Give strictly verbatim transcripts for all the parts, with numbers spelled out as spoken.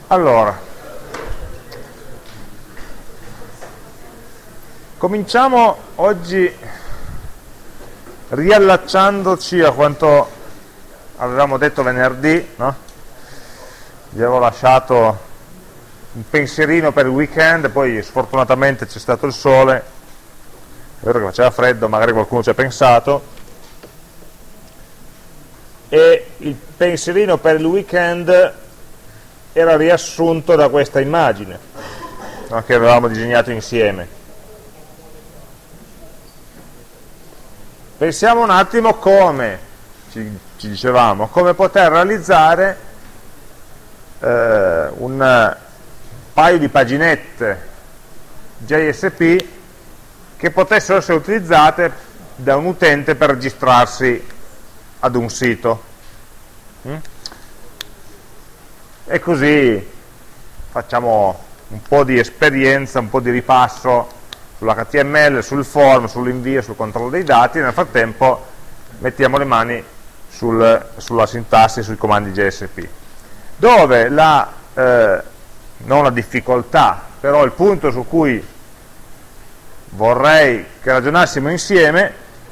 Allora, cominciamo oggi riallacciandoci a quanto avevamo detto venerdì, no? Vi avevo lasciato un pensierino per il weekend, poi sfortunatamente c'è stato il sole, è vero che faceva freddo, magari qualcuno ci ha pensato, e il pensierino per il weekend era riassunto da questa immagine, no, che avevamo disegnato insieme. Pensiamo un attimo come, ci, ci dicevamo, come poter realizzare eh, un paio di paginette J S P che potessero essere utilizzate da un utente per registrarsi ad un sito. Mm? E così facciamo un po' di esperienza, un po' di ripasso sull'H T M L, sul form, sull'invio, sul controllo dei dati, e nel frattempo mettiamo le mani sul, sulla sintassi, sui comandi J S P, dove la, eh, non la difficoltà, però il punto su cui vorrei che ragionassimo insieme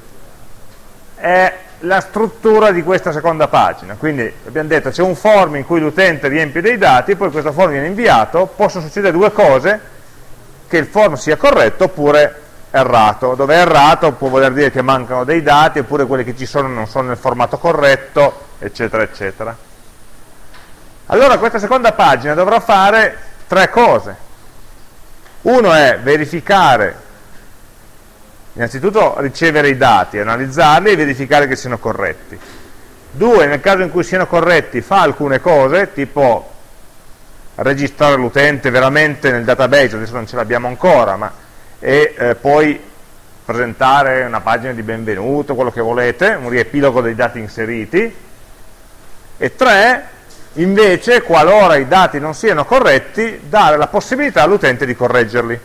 è la struttura di questa seconda pagina. Quindi abbiamo detto c'è un form in cui l'utente riempie dei dati, poi questo form viene inviato, possono succedere due cose: che il form sia corretto oppure errato. Dove è errato può voler dire che mancano dei dati, oppure quelli che ci sono non sono nel formato corretto, eccetera eccetera. Allora questa seconda pagina dovrà fare tre cose. Uno è verificare, innanzitutto ricevere i dati, analizzarli e verificare che siano corretti. Due, nel caso in cui siano corretti, fa alcune cose, tipo registrare l'utente veramente nel database, adesso non ce l'abbiamo ancora, ma e eh, poi presentare una pagina di benvenuto, quello che volete, un riepilogo dei dati inseriti. E tre, invece, qualora i dati non siano corretti, dare la possibilità all'utente di correggerli.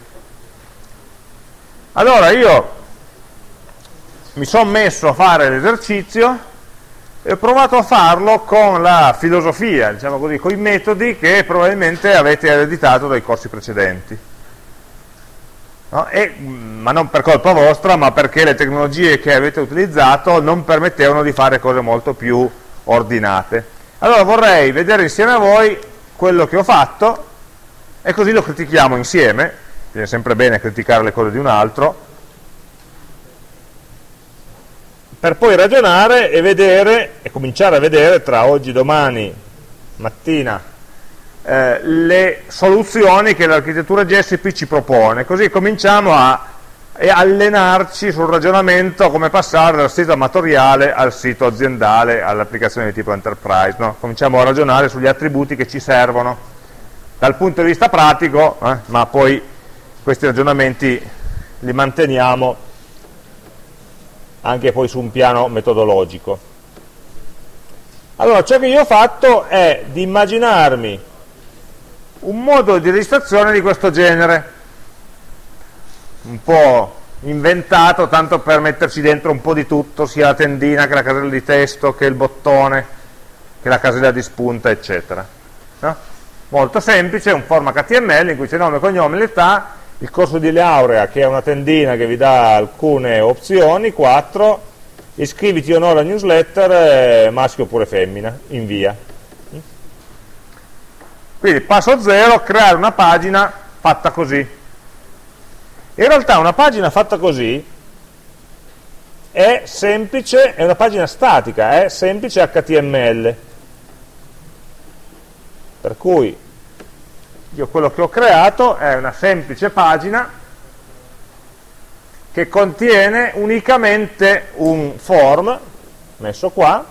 Allora io mi sono messo a fare l'esercizio e ho provato a farlo con la filosofia, diciamo così, con i metodi che probabilmente avete ereditato dai corsi precedenti, no? E, ma non per colpa vostra, ma perché le tecnologie che avete utilizzato non permettevano di fare cose molto più ordinate. Allora vorrei vedere insieme a voi quello che ho fatto e così lo critichiamo insieme. Viene sempre bene criticare le cose di un altro, per poi ragionare e vedere, e cominciare a vedere tra oggi e domani mattina eh, le soluzioni che l'architettura J S P ci propone, così cominciamo a, a allenarci sul ragionamento come passare dal sito amatoriale al sito aziendale, all'applicazione di tipo enterprise, no? Cominciamo a ragionare sugli attributi che ci servono dal punto di vista pratico, eh, ma poi questi ragionamenti li manteniamo anche poi su un piano metodologico. Allora, ciò che io ho fatto è di immaginarmi un modulo di registrazione di questo genere, un po' inventato tanto per metterci dentro un po' di tutto, sia la tendina che la casella di testo, che il bottone, che la casella di spunta, eccetera, no? Molto semplice, un form H T M L in cui c'è nome, cognome, l'età, il corso di laurea, che è una tendina che vi dà alcune opzioni, quattro, iscriviti o no alla newsletter, eh, maschio oppure femmina, invia. Quindi passo zero, creare una pagina fatta così. In realtà una pagina fatta così è semplice, è una pagina statica, è semplice H T M L. Per cui io quello che ho creato è una semplice pagina che contiene unicamente un form, messo qua,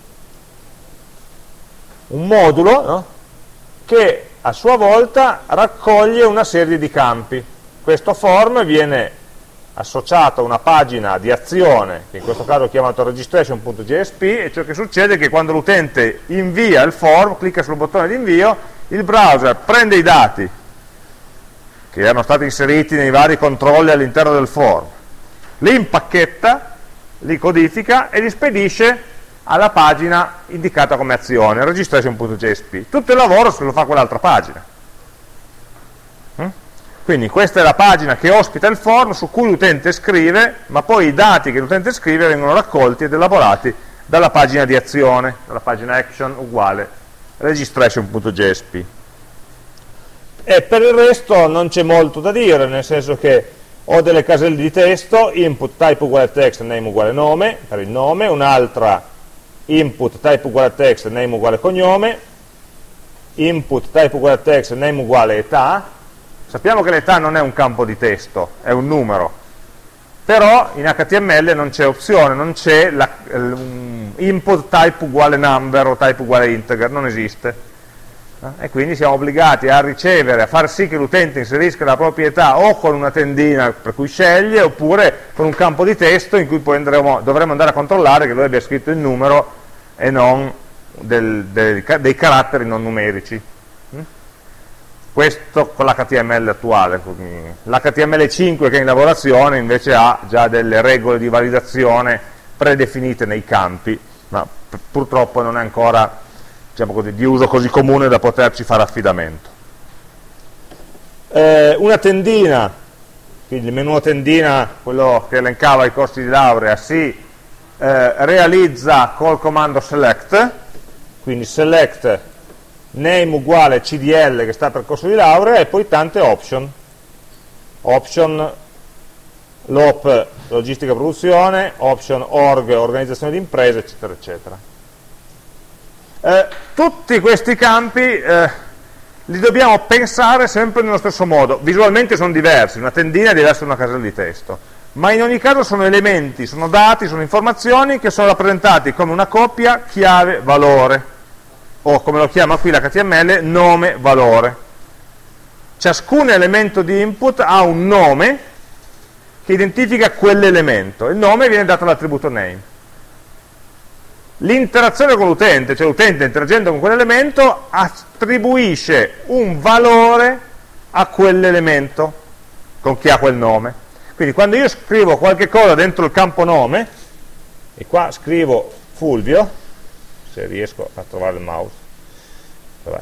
un modulo, no? Che a sua volta raccoglie una serie di campi. Questo form viene associato a una pagina di azione, che in questo caso ho chiamato registration punto J S P, e ciò che succede è che quando l'utente invia il form, clicca sul bottone di invio, il browser prende i dati che erano stati inseriti nei vari controlli all'interno del form, li impacchetta, li codifica e li spedisce alla pagina indicata come azione, registration.jsp. Tutto il lavoro se lo fa quell'altra pagina. Quindi questa è la pagina che ospita il form su cui l'utente scrive, ma poi i dati che l'utente scrive vengono raccolti ed elaborati dalla pagina di azione, dalla pagina action uguale registration.jsp. E per il resto non c'è molto da dire, nel senso che ho delle caselle di testo, input type uguale text, name uguale nome, per il nome, un'altra input type uguale text, name uguale cognome, input type uguale text, name uguale età. Sappiamo che l'età non è un campo di testo, è un numero, però in H T M L non c'è opzione, non c'è input type uguale number o type uguale integer, non esiste. E quindi siamo obbligati a ricevere, a far sì che l'utente inserisca la propria età o con una tendina per cui sceglie, oppure con un campo di testo in cui poi andremo, dovremo andare a controllare che lui abbia scritto il numero e non del, del, dei caratteri non numerici. Questo con l'H T M L attuale. L'H T M L cinque che è in lavorazione invece ha già delle regole di validazione predefinite nei campi, ma purtroppo non è ancora, diciamo così, di uso così comune da poterci fare affidamento. Eh, una tendina, quindi il menu tendina, quello che elencava i corsi di laurea, si eh, realizza col comando select, quindi select name uguale C D L che sta per corso di laurea e poi tante option, option L O P logistica produzione, option org organizzazione di imprese, eccetera eccetera. Eh, tutti questi campi eh, li dobbiamo pensare sempre nello stesso modo. Visualmente sono diversi, una tendina è diversa da una casella di testo, ma in ogni caso sono elementi, sono dati, sono informazioni che sono rappresentati come una coppia chiave-valore, o come lo chiama qui l'H T M L, nome-valore. Ciascun elemento di input ha un nome che identifica quell'elemento. Il nome viene dato all'attributo name. L'interazione con l'utente, cioè l'utente interagendo con quell'elemento, attribuisce un valore a quell'elemento con chi ha quel nome. Quindi quando io scrivo qualche cosa dentro il campo nome, e qua scrivo Fulvio, se riesco a trovare il mouse. Vabbè.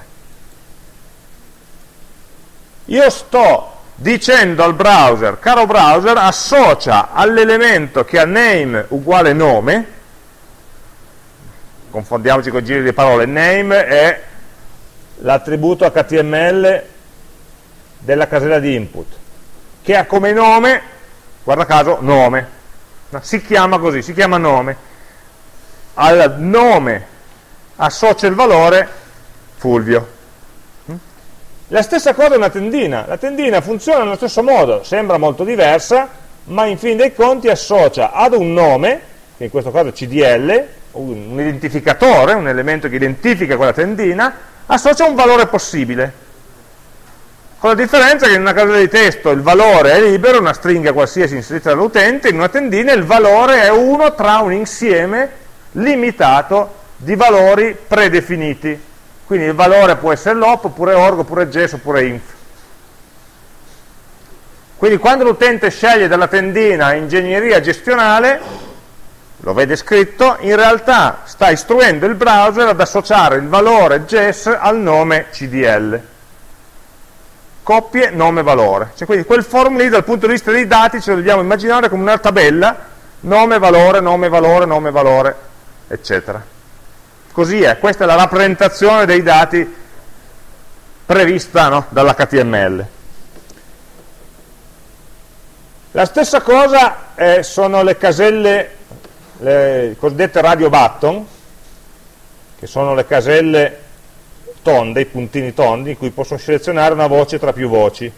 Io sto dicendo al browser, caro browser, associa all'elemento che ha name uguale nome, confondiamoci con i giri di parole, name è l'attributo H T M L della casella di input, che ha come nome, guarda caso, nome, si chiama così, si chiama nome, al nome associa il valore Fulvio. La stessa cosa è una tendina. La tendina funziona nello stesso modo, sembra molto diversa, ma in fin dei conti associa ad un nome, che in questo caso è C D L, un identificatore, un elemento che identifica quella tendina, associa un valore possibile. Con la differenza che in una casella di testo il valore è libero, una stringa qualsiasi inserita dall'utente, in una tendina il valore è uno tra un insieme limitato di valori predefiniti. Quindi il valore può essere l'op, oppure org, oppure ges, oppure inf. Quindi quando l'utente sceglie dalla tendina ingegneria gestionale, lo vede scritto, in realtà sta istruendo il browser ad associare il valore ges al nome C D L. Coppie, nome, valore. Cioè, quindi quel form lì dal punto di vista dei dati ce lo dobbiamo immaginare come una tabella, nome, valore, nome, valore, nome, valore, eccetera. Così è, questa è la rappresentazione dei dati prevista, no, dall'H T M L. La stessa cosa eh, sono le caselle, le cosiddette radio button, che sono le caselle tonde, i puntini tondi, in cui posso selezionare una voce tra più voci.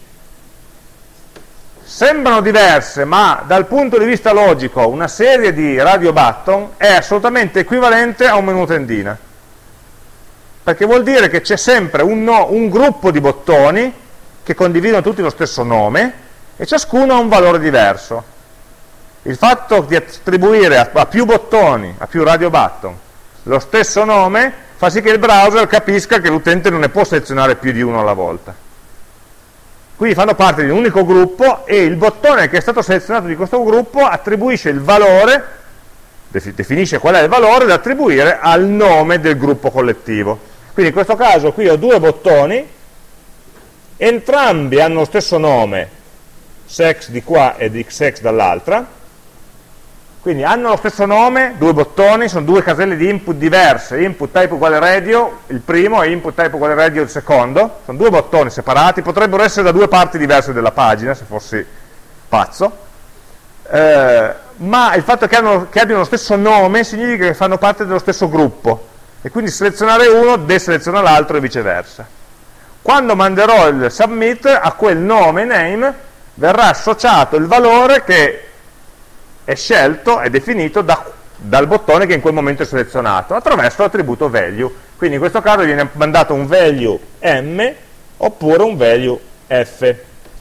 Sembrano diverse, ma dal punto di vista logico una serie di radio button è assolutamente equivalente a un menu tendina, perché vuol dire che c'è sempre un, no, un gruppo di bottoni che condividono tutti lo stesso nome e ciascuno ha un valore diverso. Il fatto di attribuire a, a più bottoni, a più radio button, lo stesso nome fa sì che il browser capisca che l'utente non ne può selezionare più di uno alla volta. Quindi fanno parte di un unico gruppo e il bottone che è stato selezionato di questo gruppo attribuisce il valore definisce qual è il valore da attribuire al nome del gruppo collettivo. Quindi in questo caso qui ho due bottoni, entrambi hanno lo stesso nome, sex di qua e di xx dall'altra, quindi hanno lo stesso nome, due bottoni, sono due caselle di input diverse, input type uguale radio il primo e input type uguale radio il secondo, sono due bottoni separati, potrebbero essere da due parti diverse della pagina se fossi pazzo, eh, ma il fatto che, hanno, che abbiano lo stesso nome significa che fanno parte dello stesso gruppo, e quindi selezionare uno deseleziona l'altro e viceversa. Quando manderò il submit, a quel nome, name, verrà associato il valore che è scelto, è definito da, dal bottone che in quel momento è selezionato, attraverso l'attributo value. Quindi in questo caso viene mandato un value m oppure un value f.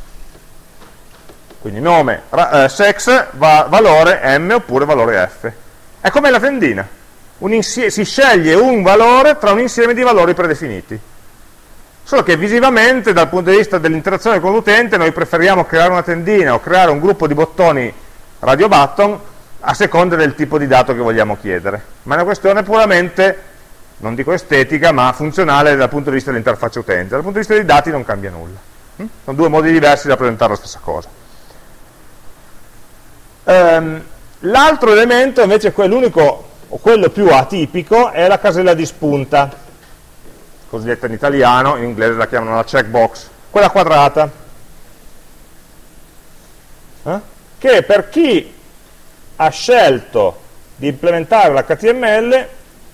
Quindi nome, eh, sex, va, valore m oppure valore f. È come la tendina. Un si sceglie un valore tra un insieme di valori predefiniti. Solo che visivamente, dal punto di vista dell'interazione con l'utente, noi preferiamo creare una tendina o creare un gruppo di bottoni radio button a seconda del tipo di dato che vogliamo chiedere, ma è una questione puramente, non dico estetica, ma funzionale dal punto di vista dell'interfaccia utente. Dal punto di vista dei dati non cambia nulla, sono due modi diversi di rappresentare la stessa cosa. Ehm, l'altro elemento invece, l'unico o quello più atipico, è la casella di spunta, cosiddetta in italiano, in inglese la chiamano la checkbox, quella quadrata, eh? che per chi ha scelto di implementare l'H T M L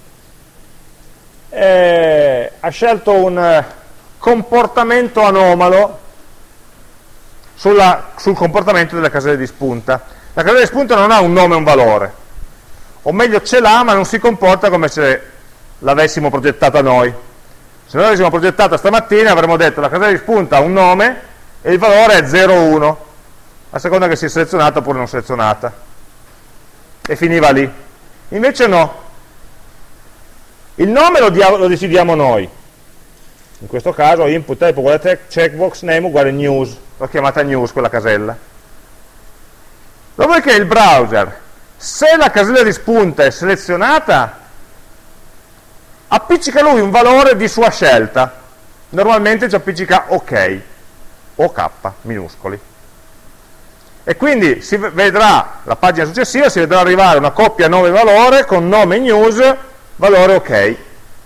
eh, ha scelto un comportamento anomalo sulla, sul comportamento della casella di spunta. La casella di spunta non ha un nome e un valore, o meglio ce l'ha ma non si comporta come se l'avessimo progettata noi. Se noi l'avessimo progettata stamattina avremmo detto la casella di spunta ha un nome e il valore è zero uno, a seconda che sia selezionata oppure non selezionata, e finiva lì. Invece no, il nome lo, lo decidiamo noi, in questo caso input type uguale checkbox name uguale news, l'ho chiamata news quella casella. Dopodiché il browser, se la casella di spunta è selezionata, appiccica lui un valore di sua scelta, normalmente ci appiccica ok o k minuscoli. E quindi si vedrà, la pagina successiva si vedrà arrivare una coppia nome valore con nome news, valore ok.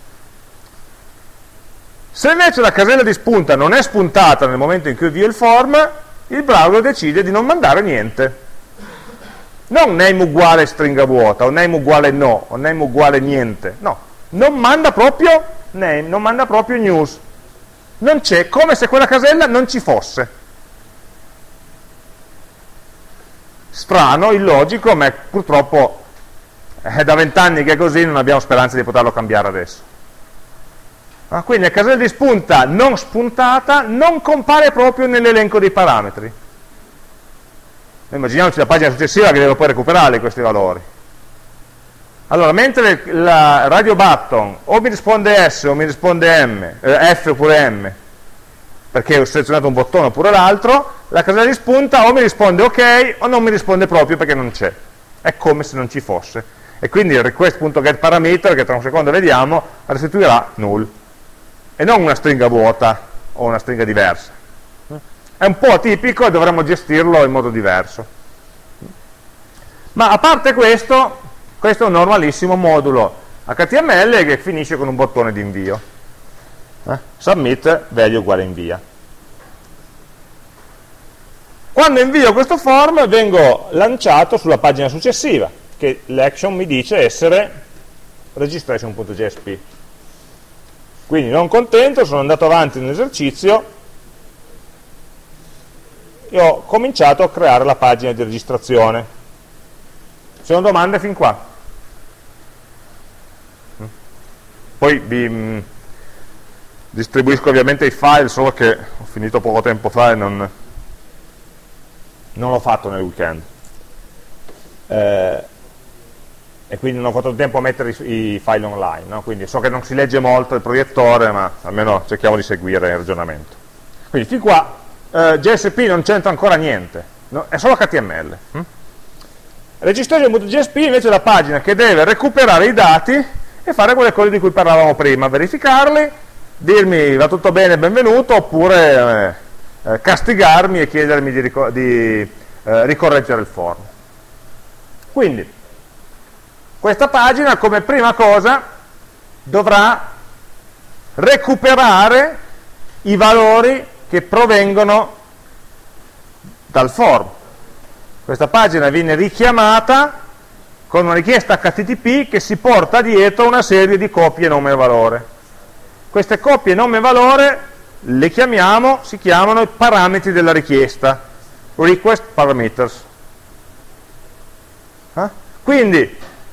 Se invece la casella di spunta non è spuntata nel momento in cui avvio il form, il browser decide di non mandare niente. Non name uguale stringa vuota, o name uguale no, o name uguale niente. No, non manda proprio name, non manda proprio news. Non c'è, come se quella casella non ci fosse. Strano, illogico, ma purtroppo è da vent'anni che è così, non abbiamo speranza di poterlo cambiare adesso. Ah, quindi la casella di spunta non spuntata non compare proprio nell'elenco dei parametri. Immaginiamoci la pagina successiva che deve poi recuperare questi valori. Allora, mentre la radio button o mi risponde S o mi risponde M, eh, F oppure M, perché ho selezionato un bottone oppure l'altro, la casella di spunta o mi risponde ok o non mi risponde proprio perché non c'è. È come se non ci fosse. E quindi il request.getParameter, che tra un secondo vediamo, restituirà null. E non una stringa vuota o una stringa diversa. È un po' atipico e dovremmo gestirlo in modo diverso. Ma a parte questo, questo è un normalissimo modulo H T M L che finisce con un bottone di invio. Eh? Submit value uguale invia. Quando invio questo form vengo lanciato sulla pagina successiva, che l'action mi dice essere registration.jsp. Quindi non contento, sono andato avanti nell'esercizio e ho cominciato a creare la pagina di registrazione. Ci sono domande fin qua? Poi vi mh, distribuisco ovviamente i file, solo che ho finito poco tempo fa e non, non l'ho fatto nel weekend. Eh, e quindi non ho fatto tempo a mettere i, i file online, no? Quindi so che non si legge molto il proiettore, ma almeno cerchiamo di seguire il ragionamento. Quindi fin qua eh, J S P non c'entra ancora niente, no? È solo H T M L. Hm? Registration.jsp invece è la pagina che deve recuperare i dati e fare quelle cose di cui parlavamo prima, verificarli, dirmi va tutto bene, benvenuto, oppure eh, eh, castigarmi e chiedermi di, ricor di eh, ricorreggere il form. Quindi, questa pagina come prima cosa dovrà recuperare i valori che provengono dal form. Questa pagina viene richiamata con una richiesta H T T P che si porta dietro una serie di copie nome e valore. Queste copie nome e valore le chiamiamo, si chiamano i parametri della richiesta, request parameters. Eh? Quindi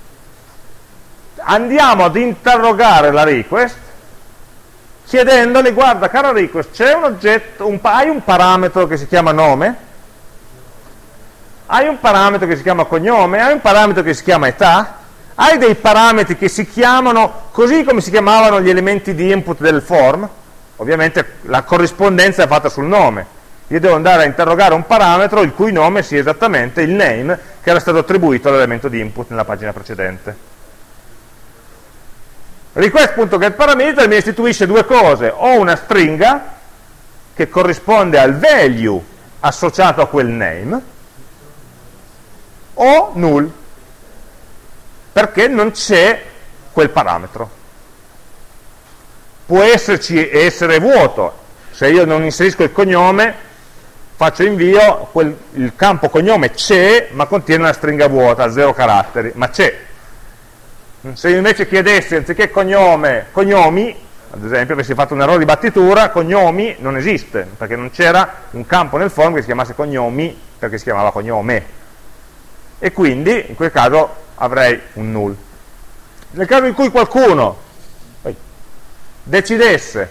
andiamo ad interrogare la request chiedendole, guarda cara request, c'è un oggetto, un, hai un parametro che si chiama nome? Hai un parametro che si chiama cognome? Hai un parametro che si chiama età? Hai dei parametri che si chiamano così come si chiamavano gli elementi di input del form? Ovviamente la corrispondenza è fatta sul nome. Io devo andare a interrogare un parametro il cui nome sia esattamente il name che era stato attribuito all'elemento di input nella pagina precedente. Request.getParameter mi istituisce due cose: o una stringa che corrisponde al value associato a quel name, o null, perché non c'è quel parametro. Può esserci essere vuoto, se io non inserisco il cognome, faccio invio, quel, il campo cognome c'è, ma contiene una stringa vuota a zero caratteri, ma c'è. Se io invece chiedessi, anziché cognome, cognomi, ad esempio, avessi fatto un errore di battitura, cognomi non esiste, perché non c'era un campo nel form che si chiamasse cognomi, perché si chiamava cognome. E quindi in quel caso avrei un null. Nel caso in cui qualcuno decidesse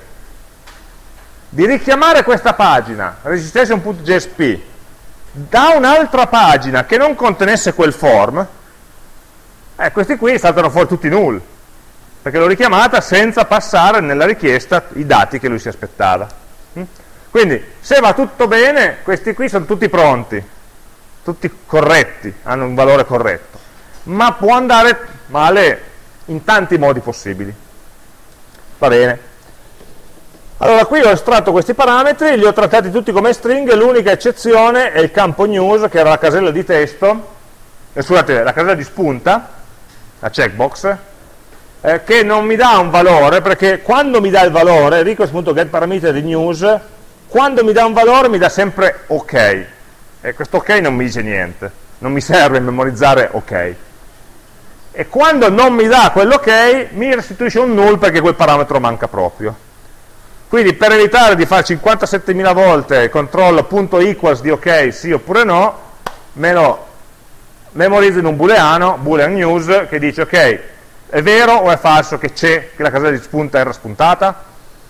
di richiamare questa pagina, registration.jsp, da un'altra pagina che non contenesse quel form, eh, questi qui saltano fuori tutti null, perché l'ho richiamata senza passare nella richiesta i dati che lui si aspettava. Quindi se va tutto bene, questi qui sono tutti pronti, tutti corretti, hanno un valore corretto, ma può andare male in tanti modi possibili. Va bene. Allora qui ho estratto questi parametri, li ho trattati tutti come stringhe, l'unica eccezione è il campo news, che era la casella di testo, eh, scusate, la casella di spunta, la checkbox, eh, che non mi dà un valore, perché quando mi dà il valore, request.getParameter di news, quando mi dà un valore mi dà sempre ok. E questo ok non mi dice niente, non mi serve memorizzare ok. E quando non mi dà quell'ok, mi restituisce un null perché quel parametro manca proprio. Quindi per evitare di fare cinquantasettemila volte controllo punto equals di ok, sì oppure no, me lo memorizzo in un booleano, boolean news, che dice ok, è vero o è falso che c'è, che la casella di spunta era spuntata?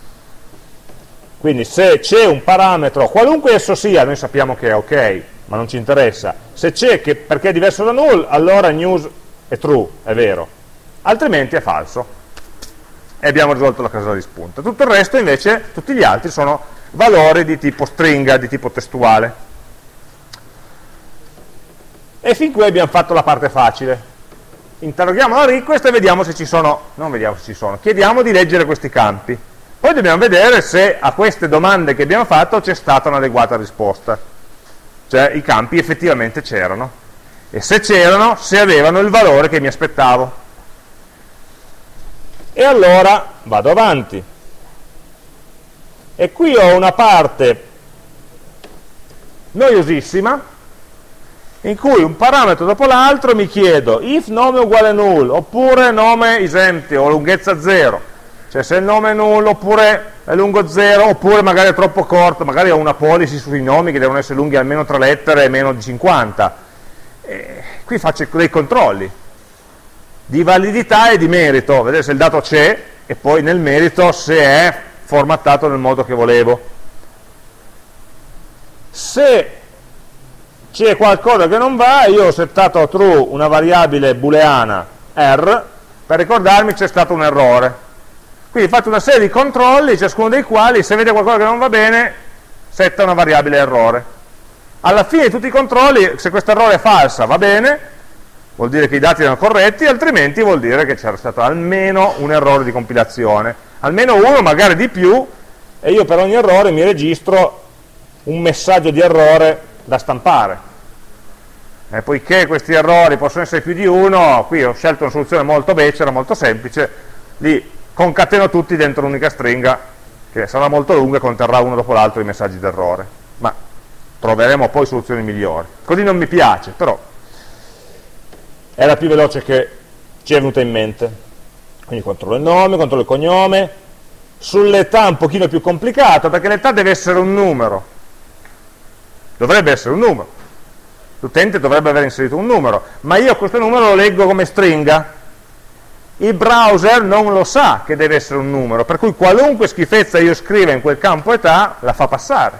Quindi se c'è un parametro, qualunque esso sia, noi sappiamo che è ok, ma non ci interessa. Se c'è che perché è diverso da null, allora news è true, è vero. Altrimenti è falso. E abbiamo risolto la casella di spunta. Tutto il resto invece, tutti gli altri sono valori di tipo stringa, di tipo testuale. E fin qui abbiamo fatto la parte facile. Interroghiamo la request e vediamo se ci sono, non vediamo se ci sono, chiediamo di leggere questi campi. Poi dobbiamo vedere se a queste domande che abbiamo fatto c'è stata un'adeguata risposta. Cioè i campi effettivamente c'erano. E se c'erano, se avevano il valore che mi aspettavo. E allora vado avanti. E qui ho una parte noiosissima, in cui un parametro dopo l'altro mi chiedo if nome uguale null, oppure nome is empty, o lunghezza zero. Cioè se il nome è null, oppure è lungo zero, oppure magari è troppo corto, magari ho una policy sui nomi che devono essere lunghi almeno tre lettere e meno di cinquanta. E qui faccio dei controlli di validità e di merito, vedere se il dato c'è e poi nel merito se è formattato nel modo che volevo. Se c'è qualcosa che non va, io ho settato a true una variabile booleana R per ricordarmi che c'è stato un errore. Quindi faccio una serie di controlli, ciascuno dei quali, se vede qualcosa che non va bene, setta una variabile errore. Alla fine di tutti i controlli, se questo errore è falsa, va bene, vuol dire che i dati erano corretti, altrimenti vuol dire che c'era stato almeno un errore di compilazione, almeno uno, magari di più, e io per ogni errore mi registro un messaggio di errore da stampare. E poiché questi errori possono essere più di uno, qui ho scelto una soluzione molto becera, molto semplice, li concateno tutti dentro un'unica stringa, che sarà molto lunga e conterrà uno dopo l'altro i messaggi d'errore. Ma troveremo poi soluzioni migliori. Così non mi piace, però è la più veloce che ci è venuta in mente. Quindi controllo il nome, controllo il cognome. Sull'età un pochino più complicato, perché l'età deve essere un numero. Dovrebbe essere un numero. L'utente dovrebbe aver inserito un numero, ma io questo numero lo leggo come stringa. Il browser non lo sa che deve essere un numero, per cui qualunque schifezza io scriva in quel campo età la fa passare.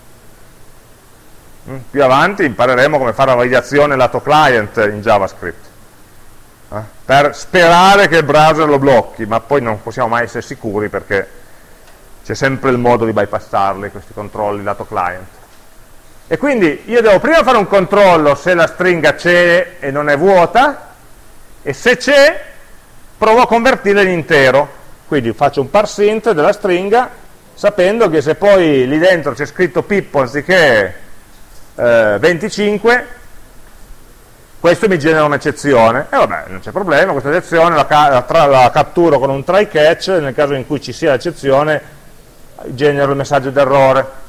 Più avanti impareremo come fare la validazione lato client in JavaScript, eh? per sperare che il browser lo blocchi, ma poi non possiamo mai essere sicuri perché c'è sempre il modo di bypassarli questi controlli lato client. E quindi io devo prima fare un controllo se la stringa c'è e non è vuota, e se c'è provo a convertirla in intero. Quindi faccio un parseInt della stringa, sapendo che se poi lì dentro c'è scritto Pippo anziché eh, venticinque, questo mi genera un'eccezione. E vabbè, non c'è problema, questa eccezione la, ca la, la catturo con un try catch, nel caso in cui ci sia l'eccezione genero il messaggio d'errore.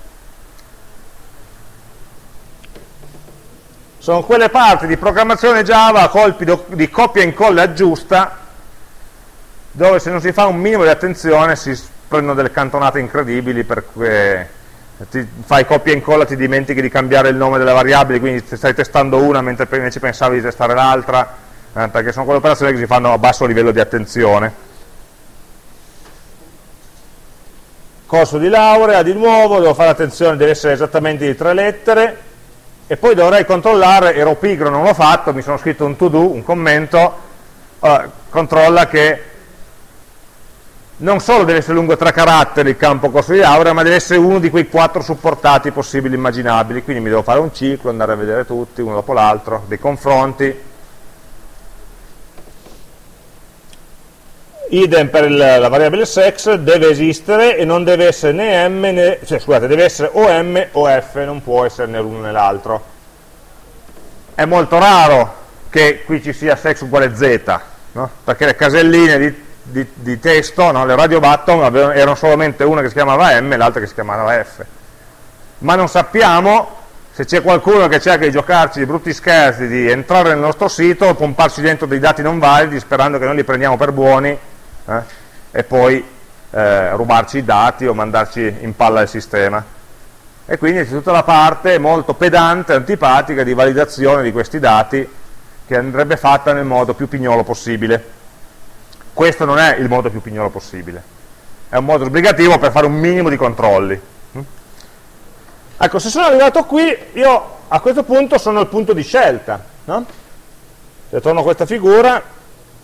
Sono quelle parti di programmazione Java a colpi di copia e incolla e aggiusta, dove se non si fa un minimo di attenzione si prendono delle cantonate incredibili, perché ti fai copia e incolla, ti dimentichi di cambiare il nome delle variabili, quindi stai testando una mentre invece pensavi di testare l'altra, eh, perché sono quelle operazioni che si fanno a basso livello di attenzione. Corso di laurea, di nuovo, devo fare attenzione, deve essere esattamente di tre lettere. E poi dovrei controllare, ero pigro, non l'ho fatto, mi sono scritto un to do, un commento, uh, controlla che non solo deve essere lungo tre caratteri il campo corso di laurea, ma deve essere uno di quei quattro supportati possibili immaginabili, quindi mi devo fare un ciclo, andare a vedere tutti, uno dopo l'altro, dei confronti. Idem per il, la variabile sex, deve esistere e non deve essere né m né, cioè scusate, deve essere o m o f, non può essere né l'uno né l'altro. È molto raro che qui ci sia sex uguale z, no? Perché le caselline di, di, di testo, no? Le radio button avevano, erano solamente una che si chiamava m e l'altra che si chiamava f. Ma non sappiamo se c'è qualcuno che cerca di giocarci di brutti scherzi, di entrare nel nostro sito, pomparci dentro dei dati non validi sperando che noi li prendiamo per buoni, Eh, e poi eh, rubarci i dati o mandarci in palla il sistema. E quindi c'è tutta la parte molto pedante, antipatica di validazione di questi dati, che andrebbe fatta nel modo più pignolo possibile. Questo non è il modo più pignolo possibile, è un modo sbrigativo per fare un minimo di controlli. Ecco, se sono arrivato qui, io a questo punto sono al punto di scelta, no? Se torno a questa figura,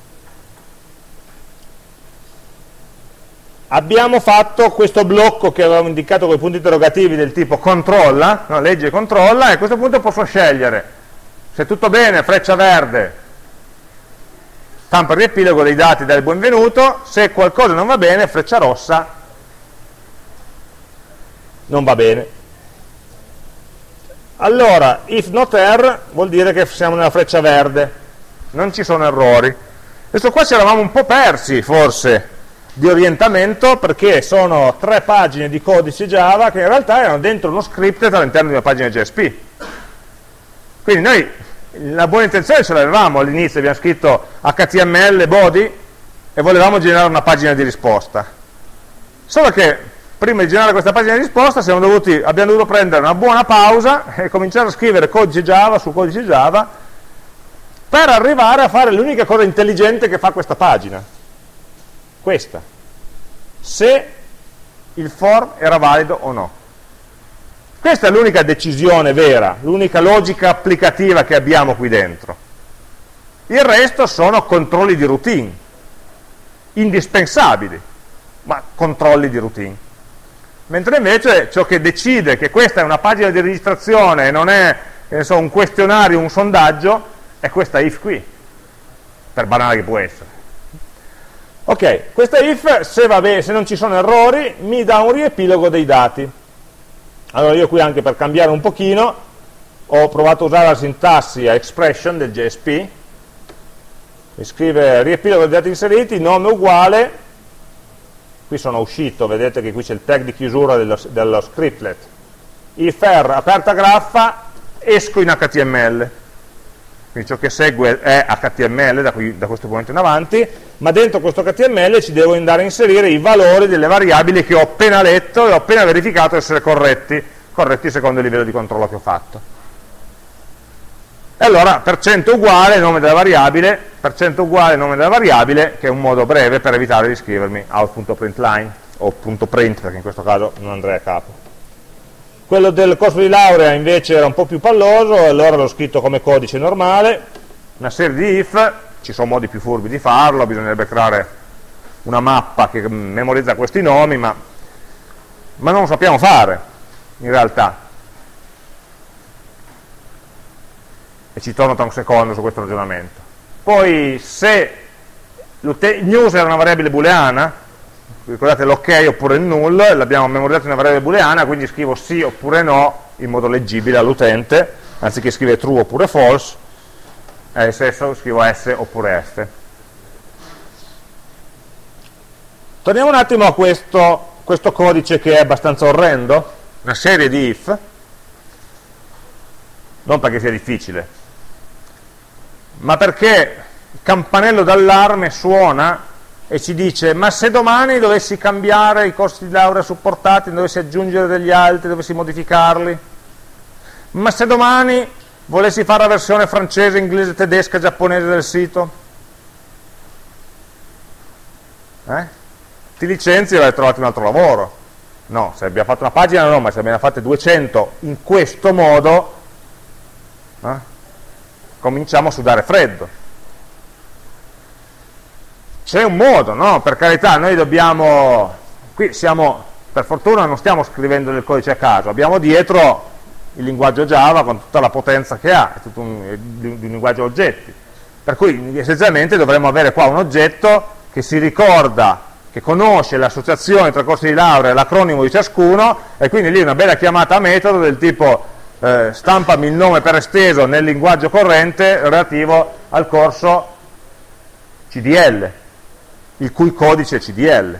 abbiamo fatto questo blocco che avevamo indicato con i punti interrogativi del tipo controlla, no? Legge e controlla, e a questo punto posso scegliere se tutto bene, freccia verde, stampa il riepilogo dei dati del benvenuto, se qualcosa non va bene, freccia rossa, non va bene. Allora, if not error vuol dire che siamo nella freccia verde, non ci sono errori. Adesso qua ci eravamo un po' persi forse di orientamento, perché sono tre pagine di codice Java che in realtà erano dentro uno scripted all'interno di una pagina J S P. Quindi noi la buona intenzione ce l'avevamo all'inizio, abbiamo scritto H T M L body e volevamo generare una pagina di risposta. Solo che prima di generare questa pagina di risposta siamo dovuti, abbiamo dovuto prendere una buona pausa e cominciare a scrivere codice Java su codice Java per arrivare a fare l'unica cosa intelligente che fa questa pagina. Questa, se il for era valido o no. Questa è l'unica decisione vera, l'unica logica applicativa che abbiamo qui dentro. Il resto sono controlli di routine, indispensabili, ma controlli di routine. Mentre invece ciò che decide che questa è una pagina di registrazione e non è, che ne so, un questionario, un sondaggio, è questa if qui, per banale che può essere. Ok, questa if, se, va bene, se non ci sono errori, mi dà un riepilogo dei dati. Allora io qui, anche per cambiare un pochino, ho provato a usare la sintassi a expression del J S P, mi scrive riepilogo dei dati inseriti, nome uguale, qui sono uscito, vedete che qui c'è il tag di chiusura dello, dello scriptlet, if er aperta graffa, esco in H T M L. Quindi ciò che segue è H T M L da, qui, da questo momento in avanti, ma dentro questo H T M L ci devo andare a inserire i valori delle variabili che ho appena letto e ho appena verificato essere corretti, corretti secondo il livello di controllo che ho fatto. E allora percento uguale nome della variabile, percento uguale nome della variabile, che è un modo breve per evitare di scrivermi out.println o .print, perché in questo caso non andrei a capo. Quello del corso di laurea invece era un po' più palloso, allora l'ho scritto come codice normale, una serie di if, ci sono modi più furbi di farlo, bisognerebbe creare una mappa che memorizza questi nomi, ma, ma non lo sappiamo fare, in realtà. E ci torno tra un secondo su questo ragionamento. Poi, se news era una variabile booleana, ricordate l'ok oppure il null, l'abbiamo memorizzato in una variabile booleana, quindi scrivo sì oppure no in modo leggibile all'utente, anziché scrivere true oppure false, e se scrivo s oppure f. Torniamo un attimo a questo, questo codice che è abbastanza orrendo, una serie di if, non perché sia difficile, ma perché il campanello d'allarme suona e ci dice: ma se domani dovessi cambiare i corsi di laurea supportati, dovessi aggiungere degli altri, dovessi modificarli, ma se domani volessi fare la versione francese, inglese, tedesca, giapponese del sito, eh? ti licenzi e avrai trovato un altro lavoro. No, se abbiamo fatto una pagina no, ma se abbiamo fatte duecento in questo modo, eh? cominciamo a sudare freddo. C'è un modo, no? Per carità, noi dobbiamo, qui siamo, per fortuna non stiamo scrivendo del codice a caso, abbiamo dietro il linguaggio Java con tutta la potenza che ha, è tutto un, di, di un linguaggio oggetti, per cui essenzialmente dovremmo avere qua un oggetto che si ricorda, che conosce le associazioni tra corsi di laurea e l'acronimo di ciascuno, e quindi lì una bella chiamata a metodo del tipo eh, stampami il nome per esteso nel linguaggio corrente relativo al corso C D L, il cui codice è C D L.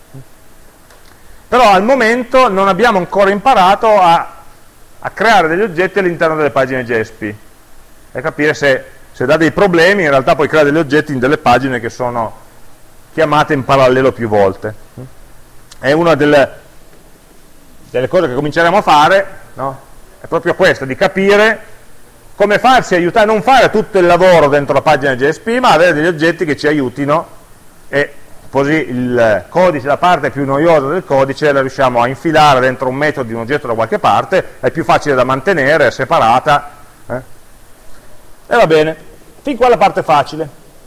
Però al momento non abbiamo ancora imparato a, a creare degli oggetti all'interno delle pagine J S P e capire se, se dà dei problemi, in realtà puoi creare degli oggetti in delle pagine che sono chiamate in parallelo più volte. È una delle, delle cose che cominceremo a fare, no? È proprio questa, di capire come farsi aiutare, non fare tutto il lavoro dentro la pagina J S P, ma avere degli oggetti che ci aiutino, e così il codice, la parte più noiosa del codice, la riusciamo a infilare dentro un metodo di un oggetto da qualche parte, è più facile da mantenere, è separata, eh? E va bene, fin qua la parte facile.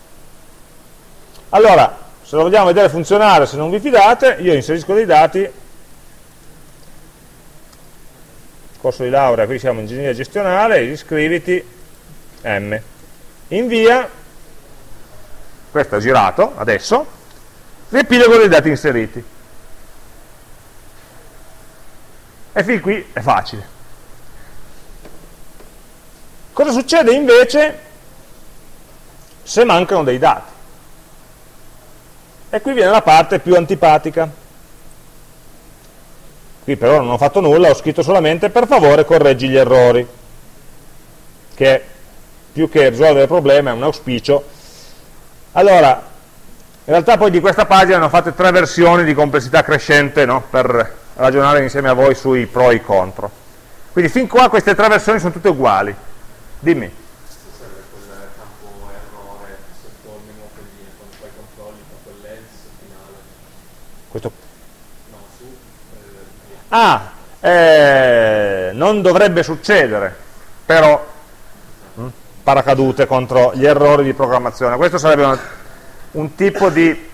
Allora, se lo vogliamo vedere funzionare, se non vi fidate, io inserisco dei dati, corso di laurea, qui siamo ingegneria gestionale, iscriviti, M, invia. Questo è girato, adesso, riepilogo dei dati inseriti. E fin qui è facile. Cosa succede invece se mancano dei dati? E qui viene la parte più antipatica. Qui per ora non ho fatto nulla, ho scritto solamente per favore correggi gli errori, che più che risolvere il problema è un auspicio. Allora, in realtà poi di questa pagina hanno fatto tre versioni di complessità crescente, no? Per ragionare insieme a voi sui pro e i contro. Quindi fin qua queste tre versioni sono tutte uguali. Dimmi. Serve quel campo errore sotto il menu appendino, quando fai controlli con quell'else finale. Questo... No, su. Eh, Ah, eh, non dovrebbe succedere, però hm, paracadute contro gli errori di programmazione. Questo sarebbe un, un tipo di...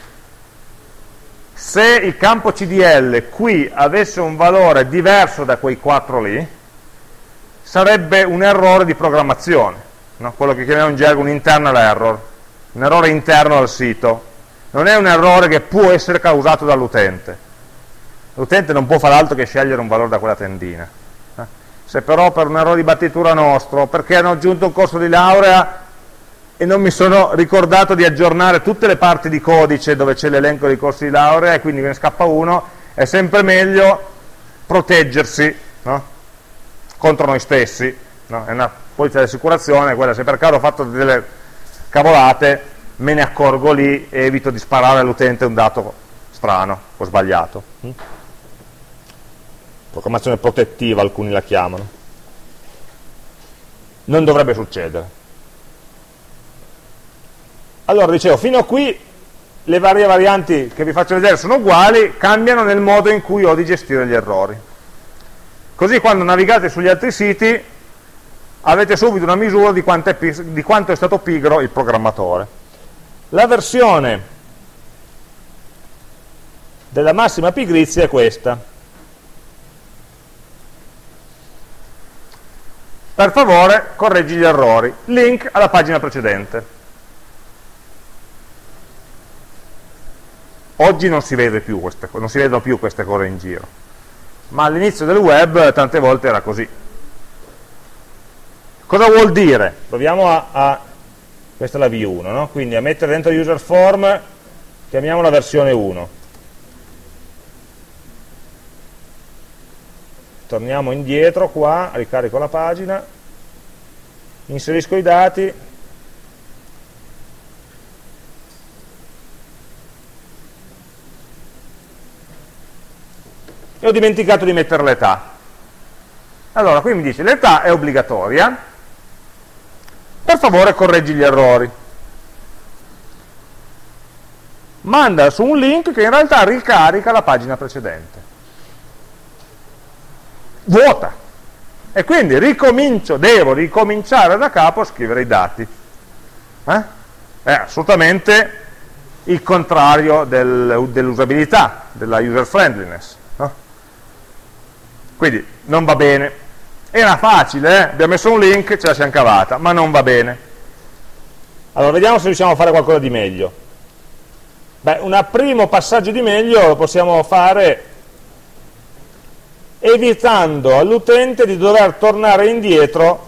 Se il campo C D L qui avesse un valore diverso da quei quattro lì, sarebbe un errore di programmazione. no? Quello che chiamiamo in gergo un internal error, un errore interno al sito. Non è un errore che può essere causato dall'utente. L'utente non può fare altro che scegliere un valore da quella tendina. Eh? Se però per un errore di battitura nostro, perché hanno aggiunto un corso di laurea e non mi sono ricordato di aggiornare tutte le parti di codice dove c'è l'elenco dei corsi di laurea e quindi me ne scappa uno, è sempre meglio proteggersi, no? Contro noi stessi, no? È una polizia di assicurazione quella, se per caso ho fatto delle cavolate me ne accorgo lì e evito di sparare all'utente un dato strano o sbagliato. Programmazione protettiva alcuni la chiamano. Non dovrebbe succedere. Allora, dicevo, fino a qui le varie varianti che vi faccio vedere sono uguali, cambiano nel modo in cui ho di gestire gli errori. Così quando navigate sugli altri siti avete subito una misura di quanto è, di quanto è stato pigro il programmatore. La versione della massima pigrizia è questa. Per favore, correggi gli errori. Link alla pagina precedente. Oggi non si vede più queste, non si vedono più queste cose in giro, ma all'inizio del web tante volte era così. Cosa vuol dire? Proviamo a, a questa è la V uno, no? Quindi a mettere dentro user form, chiamiamo la versione uno. Torniamo indietro qua, ricarico la pagina, inserisco i dati, e ho dimenticato di mettere l'età. Allora, qui mi dice l'età è obbligatoria, per favore correggi gli errori. Manda su un link che in realtà ricarica la pagina precedente. Vuota. E quindi ricomincio, devo ricominciare da capo a scrivere i dati. Eh? È assolutamente il contrario del, dell'usabilità, della user friendliness. Quindi non va bene. Era facile, eh? Abbiamo messo un link, ce la siamo cavata, ma non va bene. Allora vediamo se riusciamo a fare qualcosa di meglio. Beh, un primo passaggio di meglio lo possiamo fare evitando all'utente di dover tornare indietro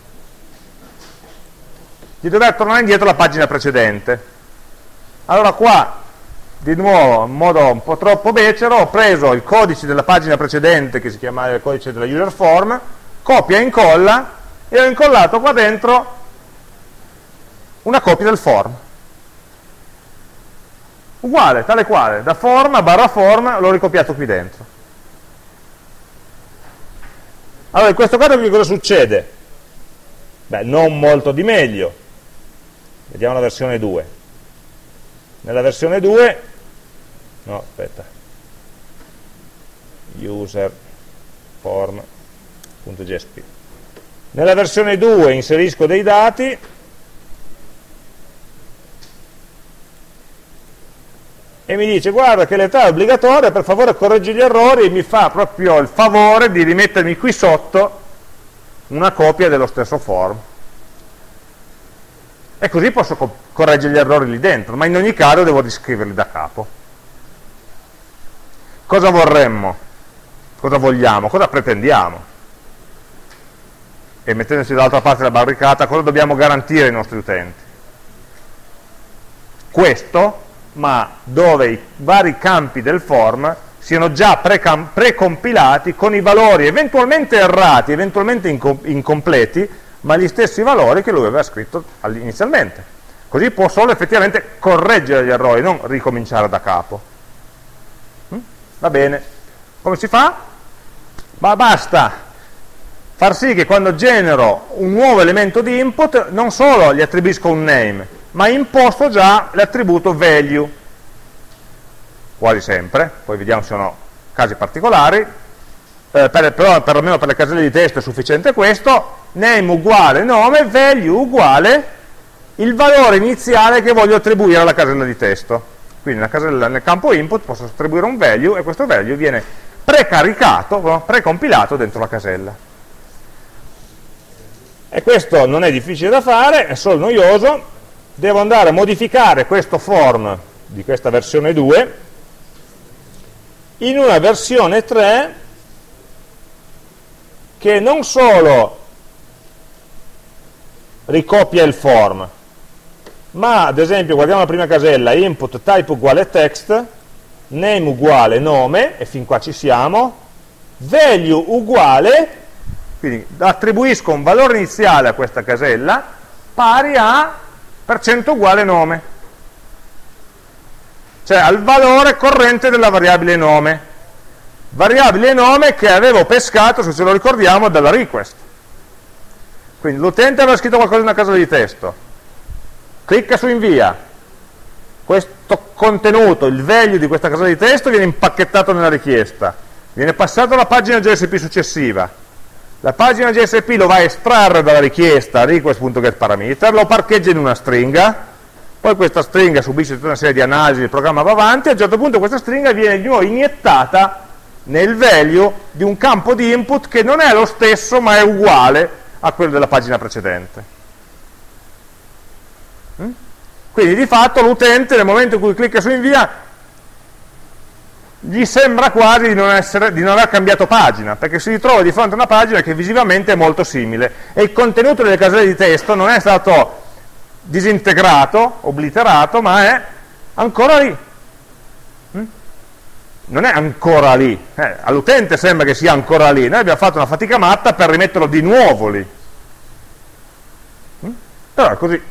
di dover tornare indietro alla pagina precedente. Allora qua di nuovo, in modo un po' troppo becero, ho preso il codice della pagina precedente, che si chiamava il codice della user form, copia e incolla, e ho incollato qua dentro una copia del form. Uguale, tale quale, da form a barra form l'ho ricopiato qui dentro. Allora, in questo caso che cosa succede? Beh, non molto di meglio. Vediamo la versione due. Nella versione due no, aspetta, user form.jsp. Nella versione due inserisco dei dati e mi dice guarda che l'età è obbligatoria, per favore correggi gli errori, e mi fa proprio il favore di rimettermi qui sotto una copia dello stesso form. E così posso co correggere gli errori lì dentro, ma in ogni caso devo riscriverli da capo. Cosa vorremmo? Cosa vogliamo? Cosa pretendiamo? E mettendosi dall'altra parte della barricata, cosa dobbiamo garantire ai nostri utenti? Questo, ma dove i vari campi del form siano già precompilati con i valori eventualmente errati, eventualmente incompleti, ma gli stessi valori che lui aveva scritto inizialmente. Così può solo effettivamente correggere gli errori, non ricominciare da capo. Mm? Va bene. Come si fa? Ma basta far sì che quando genero un nuovo elemento di input non solo gli attribuisco un name, ma imposto già l'attributo value, quasi sempre, poi vediamo se sono casi particolari, eh, per, però perlomeno per le caselle di testo è sufficiente questo, name uguale nome, value uguale il valore iniziale che voglio attribuire alla casella di testo. Quindi nella casella, nel campo input posso attribuire un value e questo value viene precaricato, precompilato dentro la casella. E questo non è difficile da fare, è solo noioso. Devo andare a modificare questo form di questa versione due in una versione tre che non solo ricopia il form, ma ad esempio guardiamo la prima casella, input type uguale text, name uguale nome, e fin qua ci siamo, value uguale, quindi attribuisco un valore iniziale a questa casella pari a percento uguale nome, cioè al valore corrente della variabile nome, variabile nome che avevo pescato, se ce lo ricordiamo, dalla request. Quindi l'utente aveva scritto qualcosa in una casella di testo, clicca su invia, questo contenuto, il value di questa casella di testo viene impacchettato nella richiesta, viene passato alla pagina J S P successiva, la pagina J S P lo va a estrarre dalla richiesta request.getParameter, lo parcheggia in una stringa, poi questa stringa subisce tutta una serie di analisi, il programma va avanti, e a un certo punto questa stringa viene di nuovo iniettata nel value di un campo di input che non è lo stesso ma è uguale a quello della pagina precedente. Quindi di fatto l'utente nel momento in cui clicca su invia gli sembra quasi di non, essere, di non aver cambiato pagina, perché si ritrova di fronte a una pagina che visivamente è molto simile e il contenuto delle caselle di testo non è stato disintegrato, obliterato, ma è ancora lì. Non è ancora lì, eh, all'utente sembra che sia ancora lì, noi abbiamo fatto una fatica matta per rimetterlo di nuovo lì. Però è così.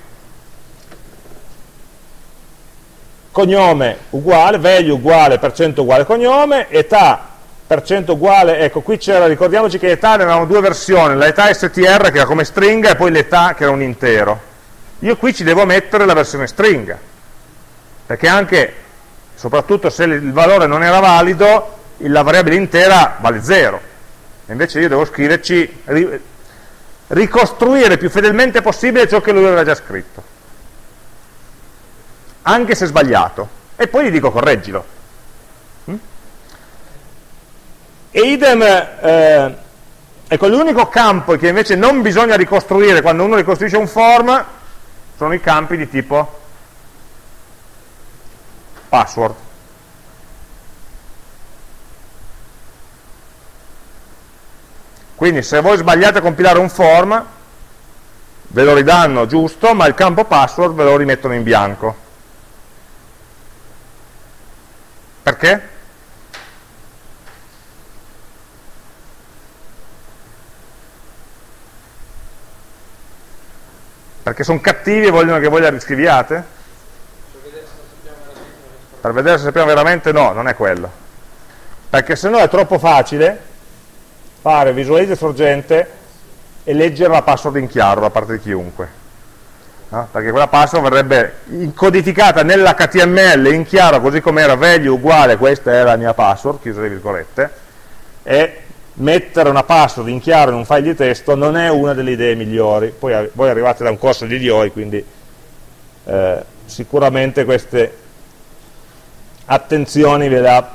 Cognome uguale, value uguale, percento uguale cognome, età, percento uguale, ecco qui c'era, ricordiamoci che età ne avevamo due versioni, l'età S T R che era come stringa e poi l'età che era un intero. Io qui ci devo mettere la versione stringa, perché anche, soprattutto se il valore non era valido, la variabile intera vale zero, e invece io devo scriverci, ricostruire più fedelmente possibile ciò che lui aveva già scritto, anche se sbagliato, e poi gli dico correggilo. Mm? E idem, eh, ecco, l'unico campo che invece non bisogna ricostruire quando uno ricostruisce un form sono i campi di tipo password. Quindi se voi sbagliate a compilare un form ve lo ridanno giusto, ma il campo password ve lo rimettono in bianco. Perché? Perché sono cattivi e vogliono che voi la riscriviate? Per vedere se sappiamo veramente, no, non è quello. Perché se no è troppo facile fare visualizza sorgente e leggere la password in chiaro da parte di chiunque. No? Perché quella password verrebbe codificata nell'H T M L in chiaro, così come era value uguale, questa è la mia password, chiuse le virgolette, e mettere una password in chiaro in un file di testo non è una delle idee migliori. Poi voi arrivate da un corso di D O I, quindi eh, sicuramente queste attenzioni ve le ha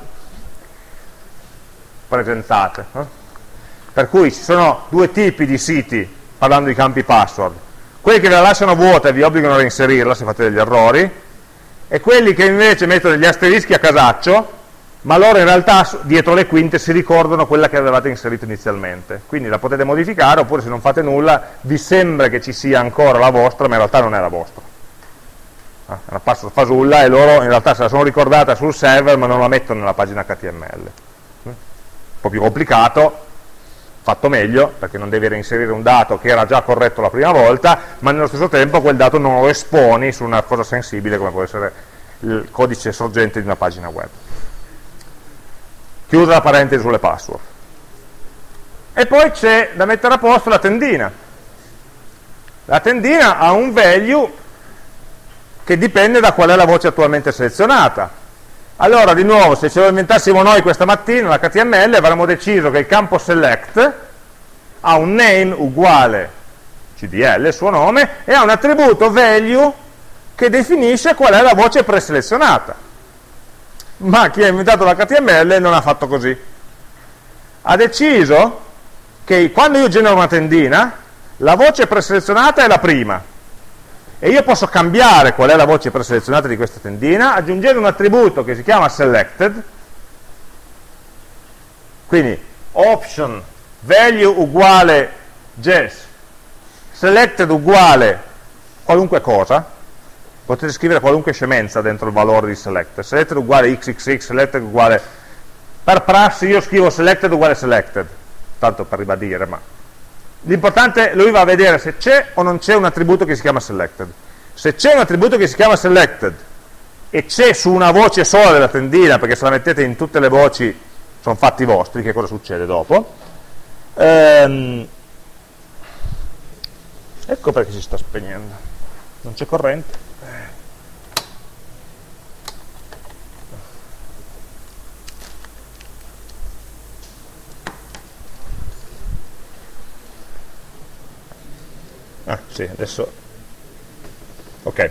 presentate. Eh? Per cui ci sono due tipi di siti, parlando di campi password: quelli che ve la lasciano vuota e vi obbligano a reinserirla se fate degli errori, e quelli che invece mettono degli asterischi a casaccio, ma loro in realtà dietro le quinte si ricordano quella che avevate inserito inizialmente. Quindi la potete modificare, oppure se non fate nulla vi sembra che ci sia ancora la vostra, ma in realtà non è la vostra. È una password fasulla e loro in realtà se la sono ricordata sul server ma non la mettono nella pagina H T M L. Un po' più complicato, fatto meglio, perché non devi reinserire un dato che era già corretto la prima volta, ma nello stesso tempo quel dato non lo esponi su una cosa sensibile come può essere il codice sorgente di una pagina web. Chiusa la parentesi sulle password. E poi c'è da mettere a posto la tendina. La tendina ha un value che dipende da qual è la voce attualmente selezionata. Allora, di nuovo, se ce lo inventassimo noi questa mattina, l'H T M L, avremmo deciso che il campo select ha un name uguale C D L, il suo nome, e ha un attributo value che definisce qual è la voce preselezionata. Ma chi ha inventato l'H T M L non ha fatto così. Ha deciso che quando io genero una tendina, la voce preselezionata è la prima, e io posso cambiare qual è la voce preselezionata di questa tendina aggiungendo un attributo che si chiama selected, quindi option value uguale Jess, selected uguale qualunque cosa, potete scrivere qualunque scemenza dentro il valore di selected, selected uguale X X X, selected uguale, per prassi io scrivo selected uguale selected, tanto per ribadire, ma l'importante, lui va a vedere se c'è o non c'è un attributo che si chiama selected. Se c'è un attributo che si chiama selected e c'è su una voce sola della tendina, perché se la mettete in tutte le voci sono fatti vostri, che cosa succede dopo? Ehm, ecco perché si sta spegnendo, non c'è corrente. Ah, sì, adesso ok.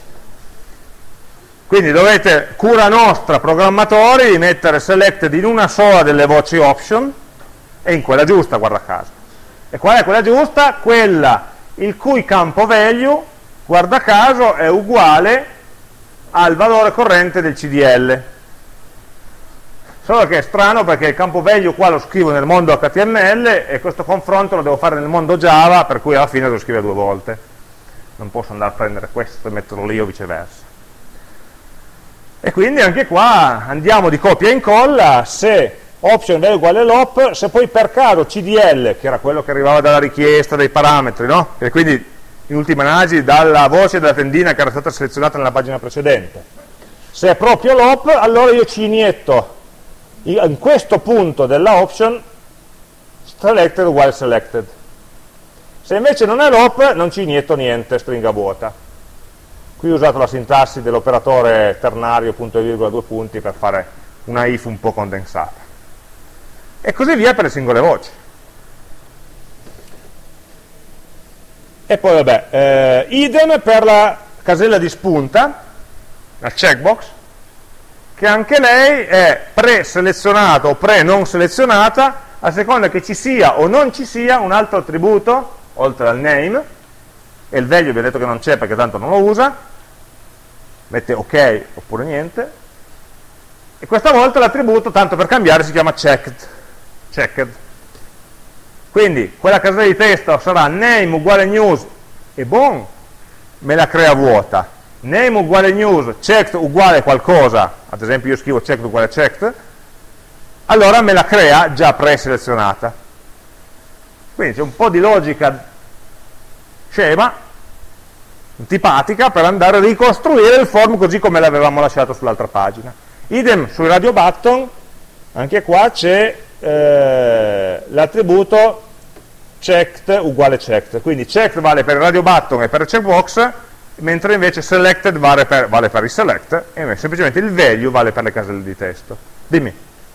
Quindi dovete, cura nostra programmatori, di mettere selected in una sola delle voci option e in quella giusta, guarda caso. E qual è quella giusta? Quella il cui campo value, guarda caso, è uguale al valore corrente del C D L. Solo che è strano perché il campo value qua lo scrivo nel mondo H T M L e questo confronto lo devo fare nel mondo Java, per cui alla fine devo scrivere due volte. Non posso andare a prendere questo e metterlo lì o viceversa. E quindi anche qua andiamo di copia e incolla, se option value uguale l'op, se poi per caso C D L, che era quello che arrivava dalla richiesta dei parametri, no? E quindi in ultima analisi dalla voce della tendina che era stata selezionata nella pagina precedente, se è proprio l'op, allora io ci inietto in questo punto della option selected uguale selected. Se invece non è l'op, non ci inietto niente, stringa vuota. Qui ho usato la sintassi dell'operatore ternario punto e virgola due punti per fare una if un po' condensata. E così via per le singole voci. E poi vabbè, eh, idem per la casella di spunta, la checkbox, che anche lei è preselezionata o pre-non selezionata a seconda che ci sia o non ci sia un altro attributo, oltre al name, e il value abbiamo detto che non c'è perché tanto non lo usa, mette ok oppure niente, e questa volta l'attributo, tanto per cambiare, si chiama checked. checked. Quindi quella casella di testo sarà name uguale news e boom, me la crea vuota. Name uguale news, checked uguale qualcosa, ad esempio io scrivo checked uguale checked, allora me la crea già preselezionata. Quindi c'è un po' di logica scema, antipatica, per andare a ricostruire il form così come l'avevamo lasciato sull'altra pagina. Idem sui radio button, anche qua c'è eh, l'attributo checked uguale checked, quindi checked vale per il radio button e per il checkbox, mentre invece selected vale per, vale per il select, e semplicemente il value vale per le caselle di testo. Dimmi.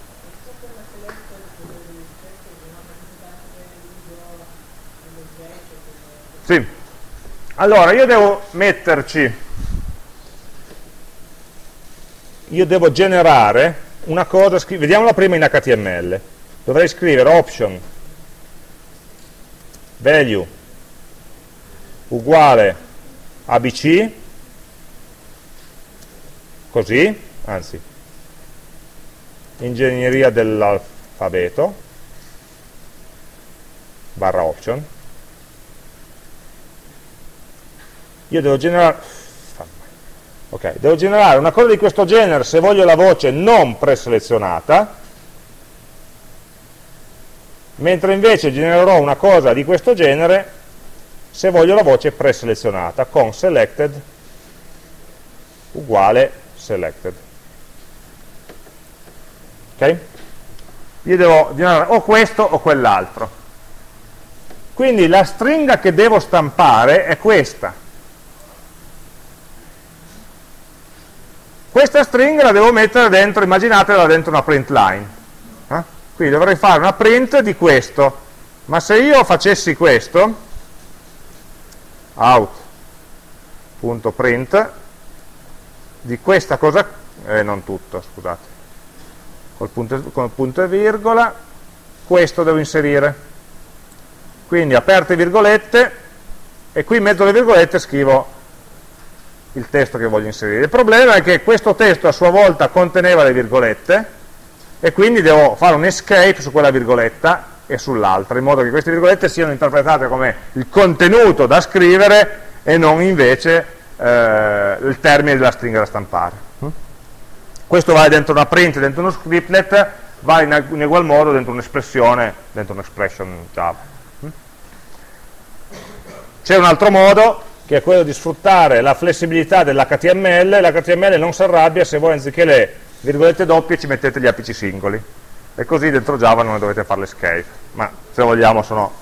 Sì. Allora, io devo metterci, io devo generare una cosa, vediamola prima in H T M L. Dovrei scrivere option value uguale A B C, così, anzi, ingegneria dell'alfabeto, barra option. Io devo generare, ok, devo generare una cosa di questo genere se voglio la voce non preselezionata, mentre invece genererò una cosa di questo genere se voglio la voce preselezionata, con selected uguale selected. Ok? Io devo generare o questo o quell'altro. Quindi la stringa che devo stampare è questa. Questa stringa la devo mettere dentro, immaginatela dentro una print line. Eh? Quindi dovrei fare una print di questo, ma se io facessi questo, out.print di questa cosa, eh, non tutto, scusate, col punto, col punto e virgola, questo devo inserire. quindi aperte virgolette, e qui in mezzo alle virgolette scrivo il testo che voglio inserire. Il problema è che questo testo a sua volta conteneva le virgolette, e quindi devo fare un escape su quella virgoletta e sull'altra, in modo che queste virgolette siano interpretate come il contenuto da scrivere e non invece eh, il termine della stringa da stampare. Questo vale dentro una print, dentro uno scriptlet, vale in, in ugual modo dentro un'espressione, dentro un'expression Java. C'è un altro modo, che è quello di sfruttare la flessibilità dell'H T M L. L'H T M L non si arrabbia se voi anziché le virgolette doppie ci mettete gli apici singoli, e così dentro Java non ne dovete fare l'escape, ma se vogliamo sono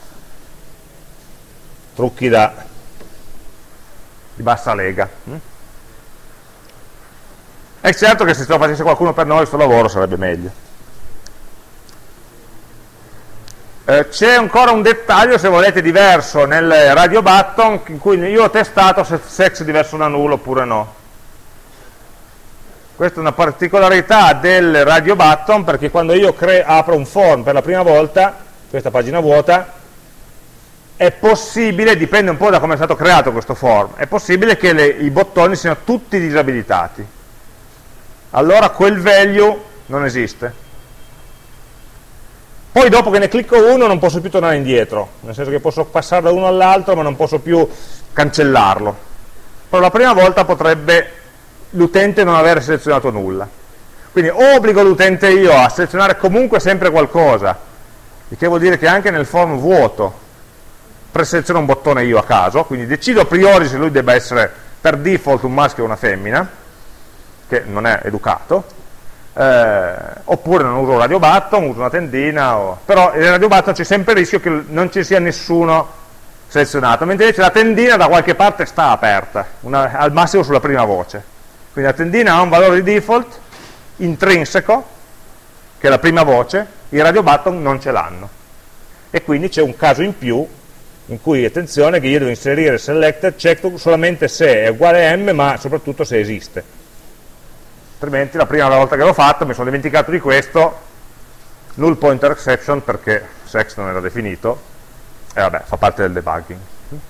trucchi da, di bassa lega. È certo che se ce lo facesse qualcuno per noi questo lavoro sarebbe meglio. Eh, c'è ancora un dettaglio, se volete, diverso nel radio button, in cui io ho testato se sex è diverso da null oppure no. Questa è una particolarità del radio button, perché quando io apro un form per la prima volta, questa pagina vuota, è possibile, dipende un po' da come è stato creato questo form, è possibile che le, i bottoni siano tutti disabilitati. Allora quel value non esiste. Poi dopo che ne clicco uno non posso più tornare indietro, nel senso che posso passare da uno all'altro ma non posso più cancellarlo. Però la prima volta potrebbe l'utente non aver selezionato nulla. Quindi o obbligo l'utente io a selezionare comunque sempre qualcosa, il che vuol dire che anche nel form vuoto preseleziono un bottone io a caso, quindi decido a priori se lui debba essere per default un maschio o una femmina, che non è educato, eh, oppure non uso un radio button, uso una tendina, o... però nel radio button c'è sempre il rischio che non ci sia nessuno selezionato, mentre invece la tendina da qualche parte sta aperta, una, al massimo sulla prima voce. Quindi la tendina ha un valore di default intrinseco, che è la prima voce, i radio button non ce l'hanno. E quindi c'è un caso in più, in cui, attenzione, che io devo inserire selected check solamente se è uguale a m, ma soprattutto se esiste. Altrimenti la prima volta che l'ho fatto mi sono dimenticato di questo, null pointer exception, perché sex non era definito, e vabbè, fa parte del debugging.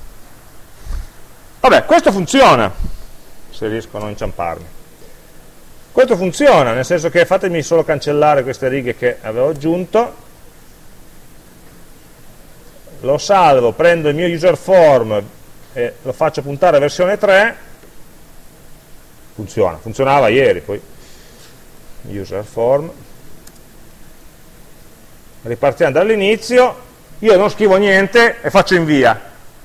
Vabbè, questo funziona, se riesco a non inciamparmi. Questo funziona, nel senso che fatemi solo cancellare queste righe che avevo aggiunto, lo salvo, prendo il mio user form e lo faccio puntare a versione tre, funziona, funzionava ieri, poi user form, ripartiamo dall'inizio, io non scrivo niente e faccio invia,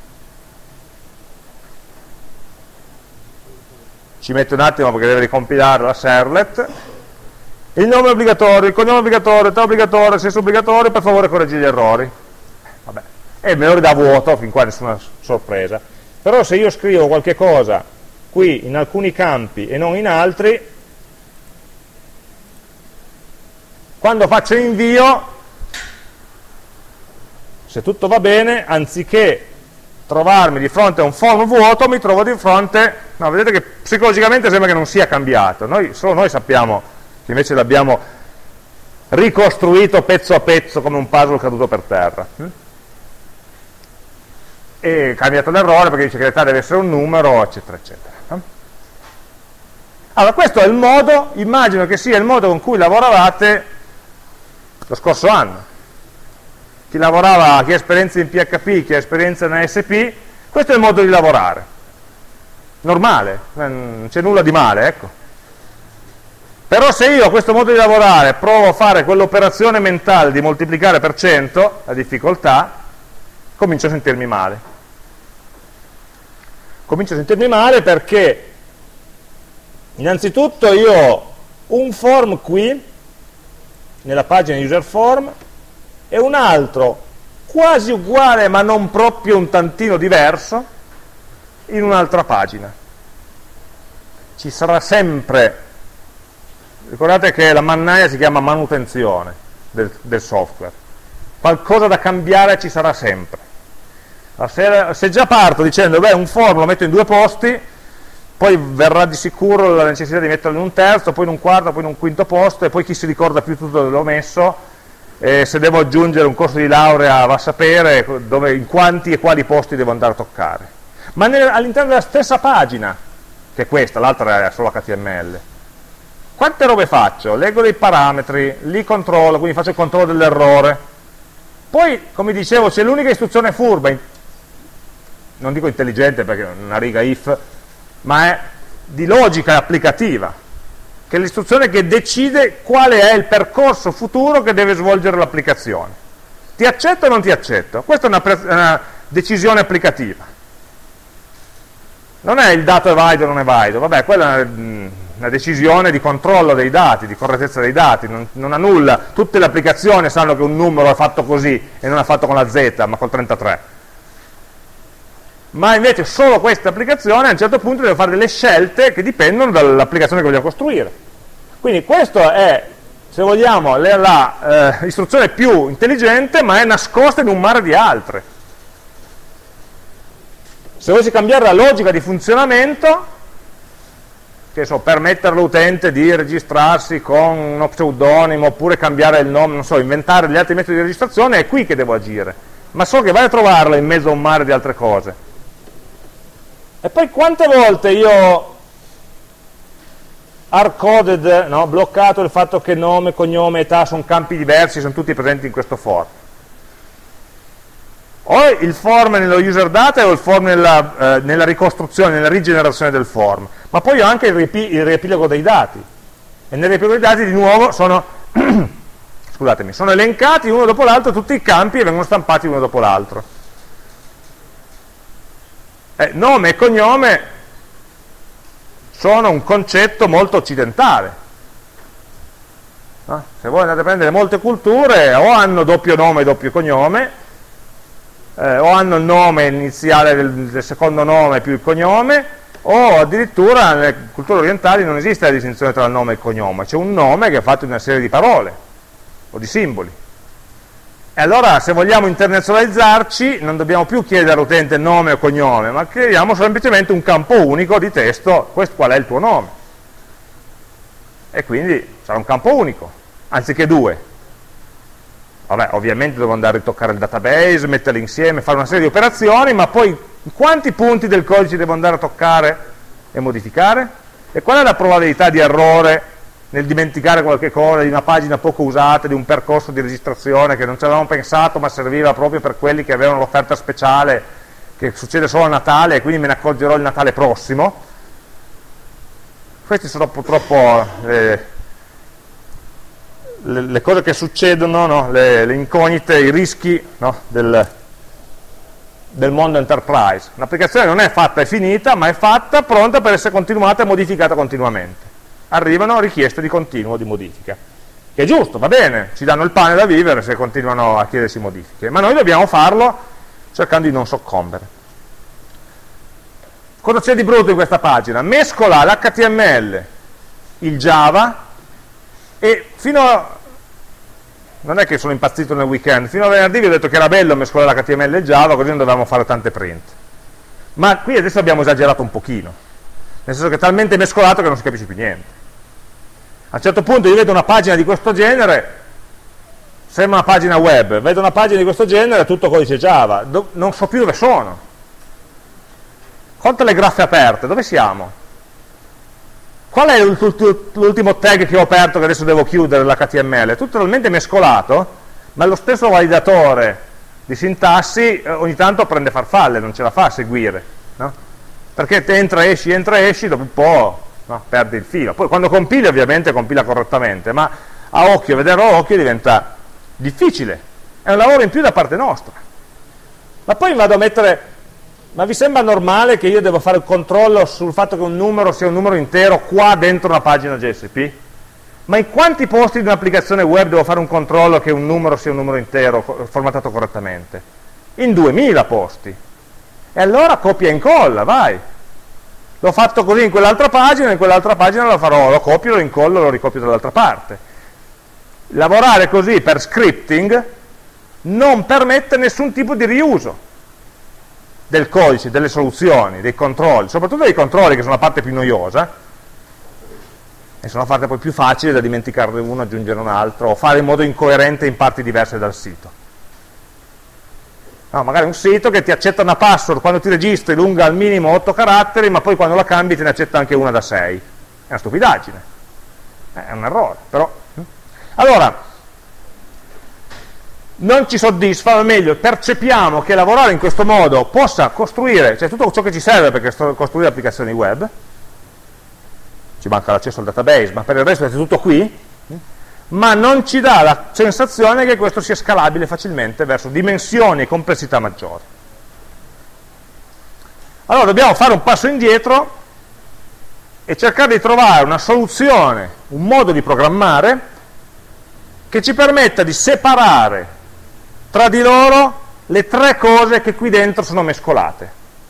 ci mette un attimo perché deve ricompilare la servlet, il nome è obbligatorio, il cognome è obbligatorio, il obbligatorio, se è obbligatorio, per favore correggi gli errori. Vabbè. E me lo ridà vuoto, fin qua nessuna sorpresa. Però se io scrivo qualche cosa qui in alcuni campi e non in altri, quando faccio invio, se tutto va bene, anziché trovarmi di fronte a un form vuoto, mi trovo di fronte, no, vedete che psicologicamente sembra che non sia cambiato, noi, solo noi sappiamo che invece l'abbiamo ricostruito pezzo a pezzo come un puzzle caduto per terra. E è cambiato l'errore perché dice che l'età deve essere un numero, eccetera, eccetera. Allora, questo è il modo, immagino che sia il modo con cui lavoravate lo scorso anno. Chi lavorava, chi ha esperienza in P H P, chi ha esperienza in A S P, questo è il modo di lavorare. Normale, non c'è nulla di male, ecco. Però se io a questo modo di lavorare provo a fare quell'operazione mentale di moltiplicare per cento, la difficoltà, comincio a sentirmi male. Comincio a sentirmi male perché innanzitutto io ho un form qui, nella pagina user form, e un altro quasi uguale ma non proprio un tantino diverso in un'altra pagina. Ci sarà sempre, ricordate che la mannaia si chiama manutenzione del, del software, qualcosa da cambiare ci sarà sempre. Se, se già parto dicendo beh un form lo metto in due posti, poi verrà di sicuro la necessità di metterlo in un terzo, poi in un quarto, poi in un quinto posto, e poi chi si ricorda più tutto dove l'ho messo, e se devo aggiungere un corso di laurea va a sapere dove, in quanti e quali posti devo andare a toccare. Ma all'interno della stessa pagina, che è questa, l'altra è solo H T M L, quante robe faccio? Leggo dei parametri, li controllo, quindi faccio il controllo dell'errore. Poi, come dicevo, c'è l'unica istruzione furba, non dico intelligente perché è una riga if, ma è di logica applicativa, che è l'istruzione che decide quale è il percorso futuro che deve svolgere l'applicazione. Ti accetto o non ti accetto? Questa è una, una decisione applicativa. Non è il dato è valido o non è valido, vabbè, quella è una decisione di controllo dei dati, di correttezza dei dati, non, non ha nulla. Tutte le applicazioni sanno che un numero è fatto così e non è fatto con la Z, ma col trentatré. Ma invece solo questa applicazione a un certo punto deve fare delle scelte che dipendono dall'applicazione che vogliamo costruire. Quindi questa è, se vogliamo, l'istruzione eh, più intelligente, ma è nascosta in un mare di altre. Se volessi cambiare la logica di funzionamento, che so, permettere all'utente di registrarsi con uno pseudonimo, oppure cambiare il nome, non so, inventare gli altri metodi di registrazione, è qui che devo agire. Ma so che vai a trovarla in mezzo a un mare di altre cose. E poi quante volte io hard-coded, no, bloccato il fatto che nome, cognome, età sono campi diversi, sono tutti presenti in questo form. O il form nello user data o il form nella, eh, nella ricostruzione, nella rigenerazione del form. Ma poi ho anche il, riepi il riepilogo dei dati. E nel riepilogo dei dati di nuovo sono, scusatemi, sono elencati uno dopo l'altro tutti i campi e vengono stampati uno dopo l'altro. Eh, nome e cognome sono un concetto molto occidentale. No? Se voi andate a prendere molte culture o hanno doppio nome e doppio cognome, eh, o hanno il nome iniziale del, del secondo nome più il cognome, o addirittura nelle culture orientali non esiste la distinzione tra il nome e il cognome, c'è un nome che è fatto in una serie di parole o di simboli. E allora, se vogliamo internazionalizzarci, non dobbiamo più chiedere all'utente nome o cognome, ma chiediamo semplicemente un campo unico di testo, questo qual è il tuo nome. E quindi sarà un campo unico, anziché due. Vabbè, ovviamente devo andare a ritoccare il database, metterli insieme, fare una serie di operazioni, ma poi quanti punti del codice devo andare a toccare e modificare? E qual è la probabilità di errore nel dimenticare qualche cosa di una pagina poco usata, di un percorso di registrazione che non ci avevamo pensato ma serviva proprio per quelli che avevano l'offerta speciale che succede solo a Natale e quindi me ne accorgerò il Natale prossimo? Queste sono purtroppo le, le, le cose che succedono, no? le, le incognite, i rischi, no? del, del mondo enterprise. Un'applicazione non è fatta e finita, ma è fatta, pronta per essere continuata e modificata continuamente. Arrivano richieste di continuo di modifica, che è giusto, va bene, ci danno il pane da vivere se continuano a chiedersi modifiche, ma noi dobbiamo farlo cercando di non soccombere. Cosa c'è di brutto in questa pagina? Mescola l'H T M L, il Java, e fino a... non è che sono impazzito nel weekend, fino a venerdì vi ho detto che era bello mescolare l'H T M L e il Java, così non dovevamo fare tante print. Ma qui adesso abbiamo esagerato un pochino, nel senso che è talmente mescolato che non si capisce più niente. A un certo punto io vedo una pagina di questo genere, sembra una pagina web, vedo una pagina di questo genere, tutto codice Java, Do non so più dove sono. Conta le graffe aperte, dove siamo? Qual è l'ultimo tag che ho aperto che adesso devo chiudere, l'H T M L? È tutto talmente mescolato, ma lo stesso validatore di sintassi ogni tanto prende farfalle, non ce la fa a seguire, no? Perché te entra, esci, entra, esci, dopo un po'... no, perdi il filo. Poi quando compila ovviamente compila correttamente, ma a occhio, vederlo a occhio diventa difficile, è un lavoro in più da parte nostra. Ma poi vado a mettere, ma vi sembra normale che io devo fare il controllo sul fatto che un numero sia un numero intero qua dentro una pagina J S P? Ma in quanti posti di un'applicazione web devo fare un controllo che un numero sia un numero intero formattato correttamente? In duemila posti. E allora copia e incolla, vai. L'ho fatto così in quell'altra pagina, in quell'altra pagina lo farò, lo copio, lo incollo, lo ricopio dall'altra parte. Lavorare così per scripting non permette nessun tipo di riuso del codice, delle soluzioni, dei controlli, soprattutto dei controlli che sono la parte più noiosa. e sono fatte poi più facili da dimenticarne uno, aggiungere un altro, o fare in modo incoerente in parti diverse dal sito. No, magari un sito che ti accetta una password quando ti registri lunga al minimo otto caratteri, ma poi quando la cambi te ne accetta anche una da sei. È una stupidaggine, è un errore, però. Allora, non ci soddisfa, o meglio, percepiamo che lavorare in questo modo possa costruire, cioè tutto ciò che ci serve per costruire applicazioni web, ci manca l'accesso al database, ma per il resto è tutto qui, ma non ci dà la sensazione che questo sia scalabile facilmente verso dimensioni e complessità maggiori. Allora dobbiamo fare un passo indietro e cercare di trovare una soluzione, un modo di programmare che ci permetta di separare tra di loro le tre cose che qui dentro sono mescolate.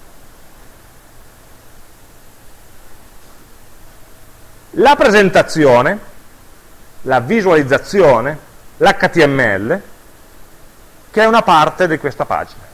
La presentazione, la visualizzazione, l'H T M L, che è una parte di questa pagina.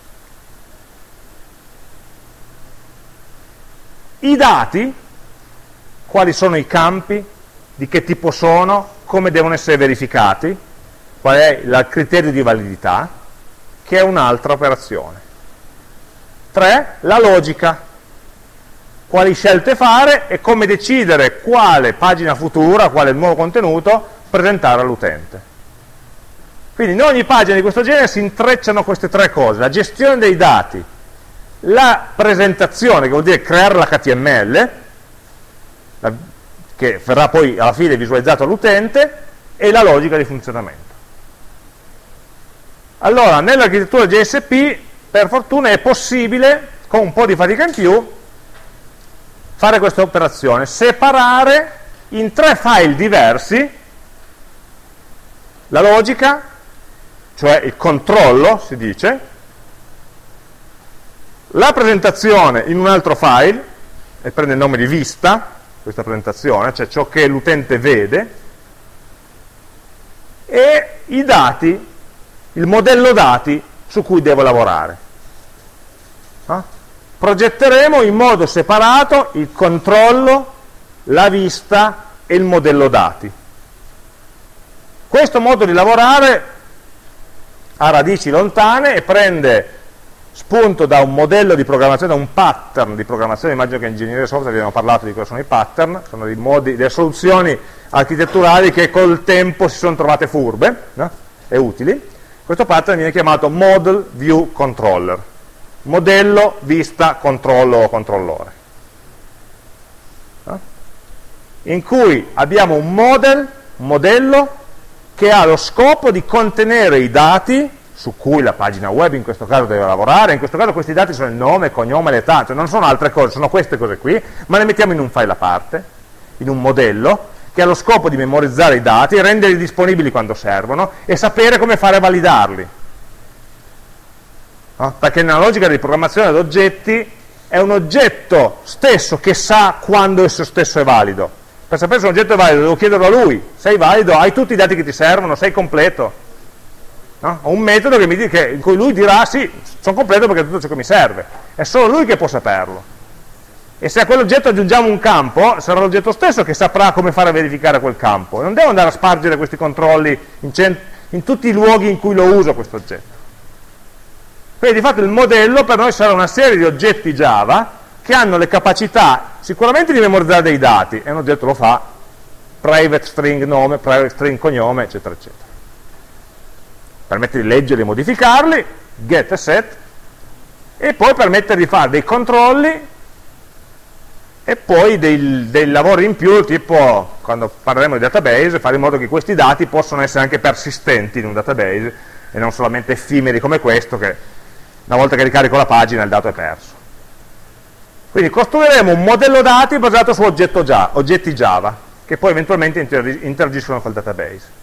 I dati, quali sono i campi, di che tipo sono, come devono essere verificati, qual è il criterio di validità, che è un'altra operazione. Tre, la logica, quali scelte fare e come decidere quale pagina futura, quale nuovo contenuto presentare all'utente. Quindi in ogni pagina di questo genere si intrecciano queste tre cose: la gestione dei dati, la presentazione, che vuol dire creare l'H T M L, la, che verrà poi alla fine visualizzato all'utente, e la logica di funzionamento. Allora, nell'architettura J S P, per fortuna, è possibile, con un po' di fatica in più, fare questa operazione, separare in tre file diversi la logica, cioè il controllo, si dice, la presentazione in un altro file, e prende il nome di vista, questa presentazione, cioè ciò che l'utente vede, e i dati, il modello dati su cui devo lavorare. No? Progetteremo in modo separato il controllo, la vista e il modello dati. Questo modo di lavorare ha radici lontane e prende spunto da un modello di programmazione, da un pattern di programmazione. Immagino che in ingegneria software abbiamo parlato di cosa sono i pattern, sono dei modi, delle soluzioni architetturali che col tempo si sono trovate furbe, no? E utili. Questo pattern viene chiamato Model View Controller, modello, vista, controllo o controllore, no? In cui abbiamo un model, un modello che ha lo scopo di contenere i dati su cui la pagina web in questo caso deve lavorare. In questo caso questi dati sono il nome, il cognome, l'età, cioè non sono altre cose, sono queste cose qui, ma le mettiamo in un file a parte, in un modello che ha lo scopo di memorizzare i dati, renderli disponibili quando servono e sapere come fare a validarli. No? Perché nella logica di programmazione ad oggetti è un oggetto stesso che sa quando esso stesso è valido. Per sapere se un oggetto è valido devo chiederlo a lui: sei valido? Hai tutti i dati che ti servono? Sei completo? No? Ho un metodo che mi dice, che, in cui lui dirà sì, sono completo perché è tutto ciò che mi serve. È solo lui che può saperlo. E se a quell'oggetto aggiungiamo un campo, sarà l'oggetto stesso che saprà come fare a verificare quel campo. Non devo andare a spargere questi controlli in, in tutti i luoghi in cui lo uso questo oggetto. Quindi di fatto il modello per noi sarà una serie di oggetti Java che hanno le capacità sicuramente di memorizzare dei dati, e un oggetto lo fa, private string nome, private string cognome, eccetera, eccetera. Permette di leggerli e modificarli, get e set, e poi permette di fare dei controlli e poi dei, dei lavori in più, tipo quando parleremo di database, fare in modo che questi dati possano essere anche persistenti in un database e non solamente effimeri come questo, che una volta che ricarico la pagina il dato è perso. Quindi costruiremo un modello dati basato su oggetto Java, oggetti Java, che poi eventualmente interagiscono col database.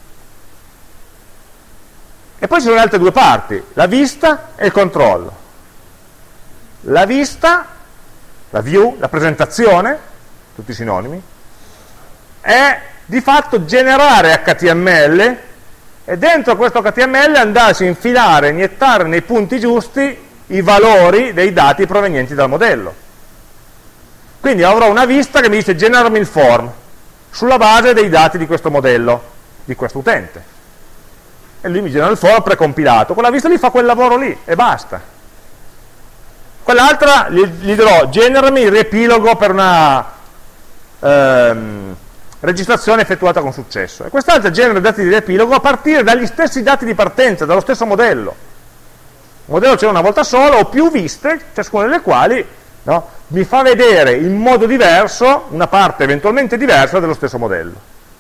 E poi ci sono le altre due parti, la vista e il controllo. La vista, la view, la presentazione, tutti sinonimi, è di fatto generare H T M L e dentro questo H T M L andarsi a infilare, iniettare nei punti giusti i valori dei dati provenienti dal modello. Quindi avrò una vista che mi dice generami il form, sulla base dei dati di questo modello, di questo utente. E lui mi genera il foro precompilato, quella vista lì fa quel lavoro lì e basta. Quell'altra gli, gli dirò generami il riepilogo per una ehm, registrazione effettuata con successo, e quest'altra genera i dati di riepilogo a partire dagli stessi dati di partenza, dallo stesso modello. Il modello c'è una volta sola o più viste, ciascuna delle quali, no, mi fa vedere in modo diverso una parte eventualmente diversa dello stesso modello.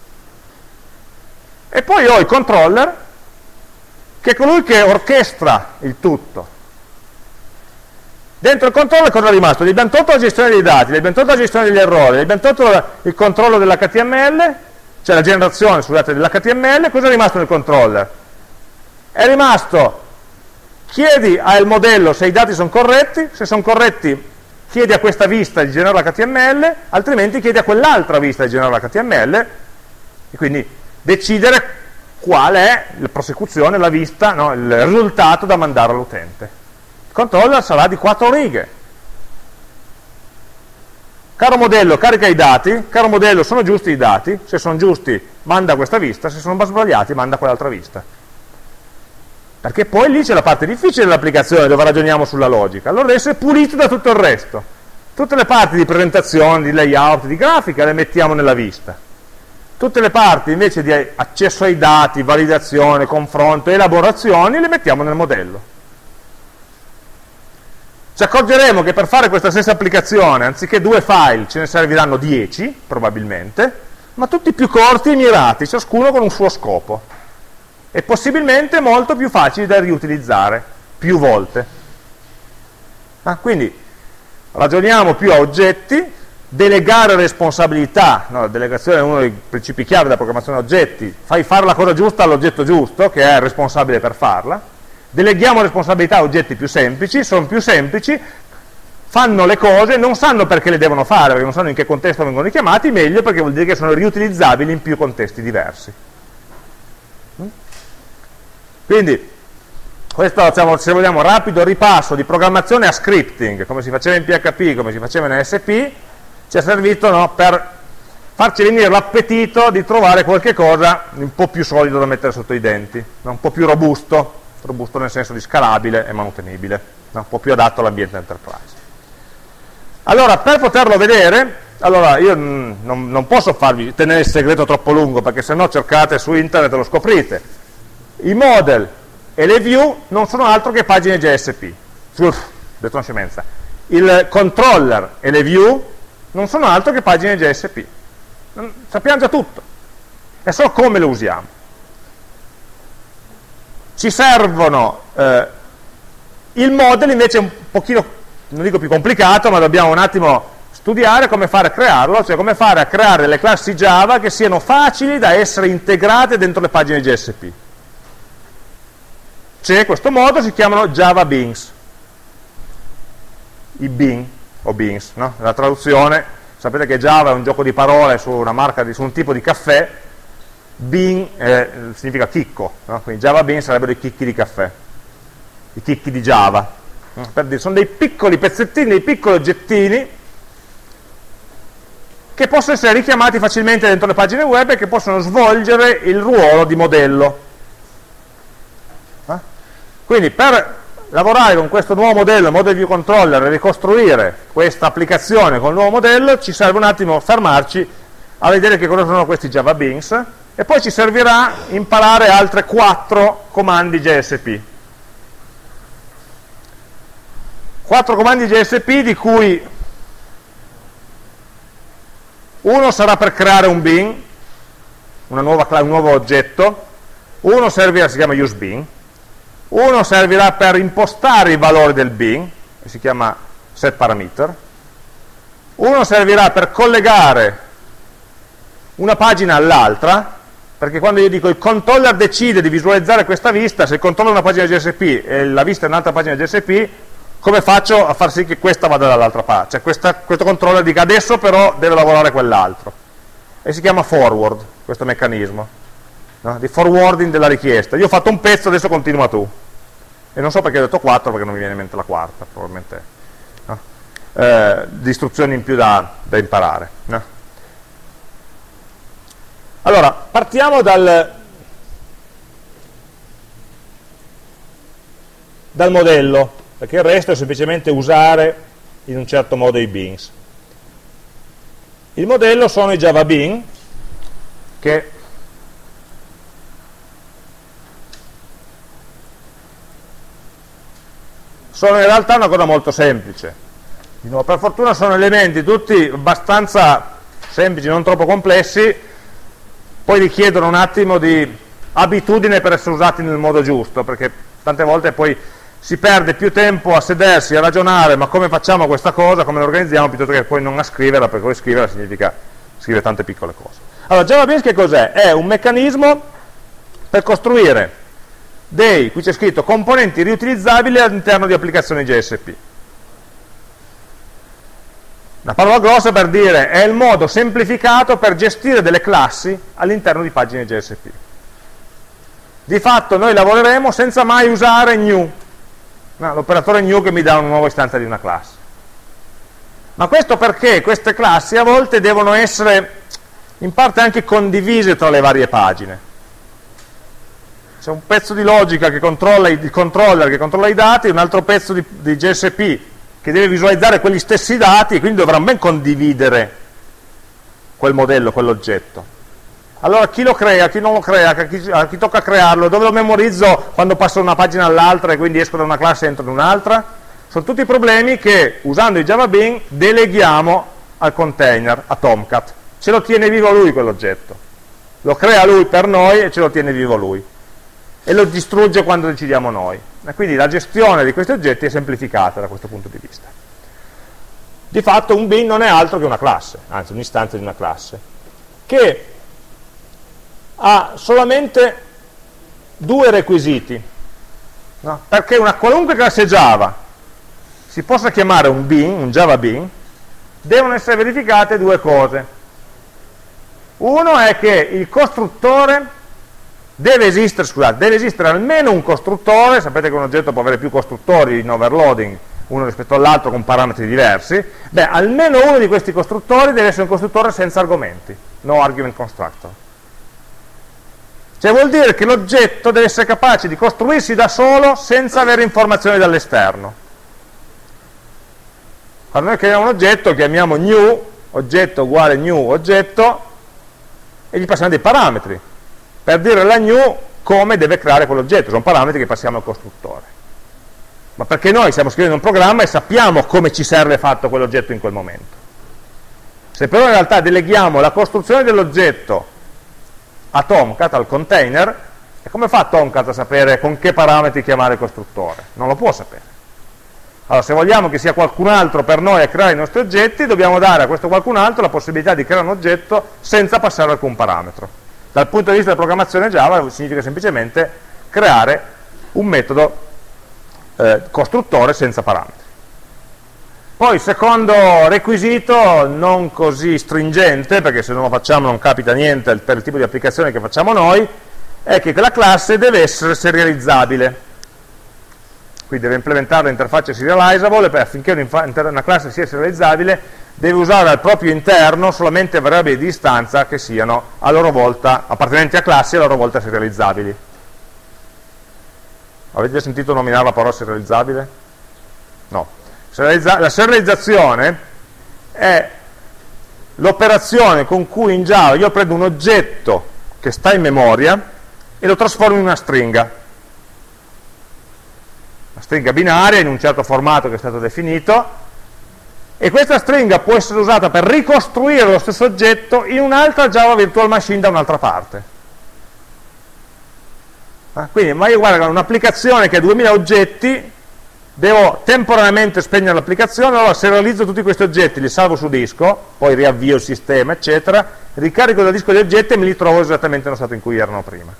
E poi ho il controller, che è colui che orchestra il tutto. Dentro il controller cosa è rimasto? Gli abbiamo tolto la gestione dei dati, gli abbiamo tolto la gestione degli errori, gli abbiamo tolto il controllo dell'H T M L, cioè la generazione, scusate, dell'H T M L. Cosa è rimasto nel controller? È rimasto: chiedi al modello se i dati sono corretti, se sono corretti chiedi a questa vista di generare l'H T M L, altrimenti chiedi a quell'altra vista di generare l'H T M L, e quindi decidere qual è la prosecuzione, la vista, no, il risultato da mandare all'utente. Il controller sarà di quattro righe. Caro modello, carica i dati, caro modello, sono giusti i dati? Se sono giusti manda questa vista, se sono sbagliati manda quell'altra vista. Perché poi lì c'è la parte difficile dell'applicazione, dove ragioniamo sulla logica. Allora deve essere pulito da tutto il resto. Tutte le parti di presentazione, di layout, di grafica le mettiamo nella vista. Tutte le parti invece di accesso ai dati, validazione, confronto, elaborazioni le mettiamo nel modello. Ci accorgeremo che per fare questa stessa applicazione, anziché due file, ce ne serviranno dieci, probabilmente, ma tutti più corti e mirati, ciascuno con un suo scopo. E possibilmente molto più facili da riutilizzare, più volte. Ah, quindi ragioniamo più a oggetti, delegare responsabilità, no, la delegazione è uno dei principi chiave della programmazione a oggetti, fai fare la cosa giusta all'oggetto giusto, che è responsabile per farla. Deleghiamo responsabilità a oggetti più semplici, sono più semplici, fanno le cose, non sanno perché le devono fare, perché non sanno in che contesto vengono richiamati, meglio perché vuol dire che sono riutilizzabili in più contesti diversi. Quindi, questo, diciamo, se vogliamo, rapido ripasso di programmazione a scripting, come si faceva in P H P, come si faceva in A S P, ci è servito, no, per farci venire l'appetito di trovare qualche cosa un po' più solido da mettere sotto i denti, no? Un po' più robusto, robusto nel senso di scalabile e manutenibile, no? Un po' più adatto all'ambiente enterprise. Allora, per poterlo vedere, allora io non, non posso farvi tenere il segreto troppo lungo, perché se no cercate su internet e lo scoprite. I model e le view non sono altro che pagine J S P. Uff, detto una scemenza. Il controller e le view non sono altro che pagine J S P. Sappiamo già tutto, è solo come lo usiamo. Ci servono eh, il model invece è un pochino, non dico più complicato, ma dobbiamo un attimo studiare come fare a crearlo, cioè come fare a creare le classi Java che siano facili da essere integrate dentro le pagine J S P. C'è questo modo, si chiamano Java Beans, i bean o beans, no? La traduzione, sapete che Java è un gioco di parole su una marca di, su un tipo di caffè. Bean eh, significa chicco, no? Quindi Java Bean sarebbero i chicchi di caffè, i chicchi di Java, no? Per dire, sono dei piccoli pezzettini, dei piccoli oggettini che possono essere richiamati facilmente dentro le pagine web e che possono svolgere il ruolo di modello. Quindi per lavorare con questo nuovo modello, Model View Controller, e ricostruire questa applicazione con il nuovo modello, ci serve un attimo fermarci a vedere che cosa sono questi Java Beans, e poi ci servirà imparare altre quattro comandi J S P. Quattro comandi J S P di cui uno sarà per creare un bean, una nuova, un nuovo oggetto, uno servirà, si chiama useBean, uno servirà per impostare i valori del bean, che si chiama setParameter, uno servirà per collegare una pagina all'altra, perché quando io dico il controller decide di visualizzare questa vista, se il controller è una pagina J S P e la vista è un'altra pagina J S P, come faccio a far sì che questa vada dall'altra parte? Cioè questa, questo controller dica adesso però deve lavorare quell'altro. E si chiama forward, questo meccanismo, no? Di forwarding della richiesta. Io ho fatto un pezzo, adesso continua tu. E non so perché ho detto quattro, perché non mi viene in mente la quarta, probabilmente. No? Eh, di istruzioni in più da, da imparare. No? Allora, partiamo dal, dal modello, perché il resto è semplicemente usare in un certo modo i beans. Il modello sono i Java Bean, che sono in realtà una cosa molto semplice. Di nuovo, per fortuna sono elementi tutti abbastanza semplici, non troppo complessi, poi richiedono un attimo di abitudine per essere usati nel modo giusto, perché tante volte poi si perde più tempo a sedersi, a ragionare, ma come facciamo questa cosa, come la organizziamo, piuttosto che poi non a scriverla, perché poi scriverla significa scrivere tante piccole cose. Allora, JavaBeans che cos'è? È un meccanismo per costruire dei, qui c'è scritto, componenti riutilizzabili all'interno di applicazioni J S P. Una parola grossa per dire è il modo semplificato per gestire delle classi all'interno di pagine J S P. Di fatto noi lavoreremo senza mai usare new, no, l'operatore new che mi dà una nuova istanza di una classe. Ma questo perché queste classi a volte devono essere in parte anche condivise tra le varie pagine. C'è un pezzo di logica che controlla il controller che controlla i dati, un altro pezzo di, di J S P che deve visualizzare quegli stessi dati, e quindi dovrà ben condividere quel modello, quell'oggetto. Allora chi lo crea, chi non lo crea, a chi, a chi tocca crearlo, dove lo memorizzo quando passo da una pagina all'altra e quindi esco da una classe e entro in un'altra? Sono tutti problemi che, usando i JavaBean, deleghiamo al container, a Tomcat. Ce lo tiene vivo lui quell'oggetto. Lo crea lui per noi e ce lo tiene vivo lui. E lo distrugge quando decidiamo noi. E quindi la gestione di questi oggetti è semplificata da questo punto di vista. Di fatto un bean non è altro che una classe, anzi un'istanza di una classe, che ha solamente due requisiti, no? Perché una qualunque classe Java si possa chiamare un bean, un Java Bean, devono essere verificate due cose. Uno è che il costruttore deve esistere, scusate, deve esistere almeno un costruttore. Sapete che un oggetto può avere più costruttori in overloading, uno rispetto all'altro con parametri diversi. Beh, almeno uno di questi costruttori deve essere un costruttore senza argomenti, no argument constructor. Cioè vuol dire che l'oggetto deve essere capace di costruirsi da solo senza avere informazioni dall'esterno. Quando noi creiamo un oggetto, chiamiamo new, oggetto uguale new oggetto, e gli passiamo dei parametri per dire alla new come deve creare quell'oggetto. Sono parametri che passiamo al costruttore, ma perché noi stiamo scrivendo un programma e sappiamo come ci serve fatto quell'oggetto in quel momento. Se però in realtà deleghiamo la costruzione dell'oggetto a Tomcat, al container, e come fa Tomcat a sapere con che parametri chiamare il costruttore? Non lo può sapere. Allora, se vogliamo che sia qualcun altro per noi a creare i nostri oggetti, dobbiamo dare a questo qualcun altro la possibilità di creare un oggetto senza passare alcun parametro. Dal punto di vista della programmazione Java significa semplicemente creare un metodo eh, costruttore senza parametri. Poi il secondo requisito, non così stringente, perché se non lo facciamo non capita niente per il tipo di applicazione che facciamo noi, è che quella classe deve essere serializzabile. Quindi deve implementare l'interfaccia serializable, e affinché una classe sia serializzabile deve usare al proprio interno solamente variabili di istanza che siano a loro volta appartenenti a classi e a loro volta serializzabili. Avete già sentito nominare la parola serializzabile? No. La serializzazione è l'operazione con cui in Java io prendo un oggetto che sta in memoria e lo trasformo in una stringa. Una stringa binaria in un certo formato che è stato definito, e questa stringa può essere usata per ricostruire lo stesso oggetto in un'altra Java Virtual Machine da un'altra parte. Ah, quindi, ma io guarda, un'applicazione che ha duemila oggetti, devo temporaneamente spegnere l'applicazione, allora serializzo tutti questi oggetti, li salvo su disco, poi riavvio il sistema, eccetera, ricarico dal disco gli oggetti e me li trovo esattamente nello stato in cui erano prima.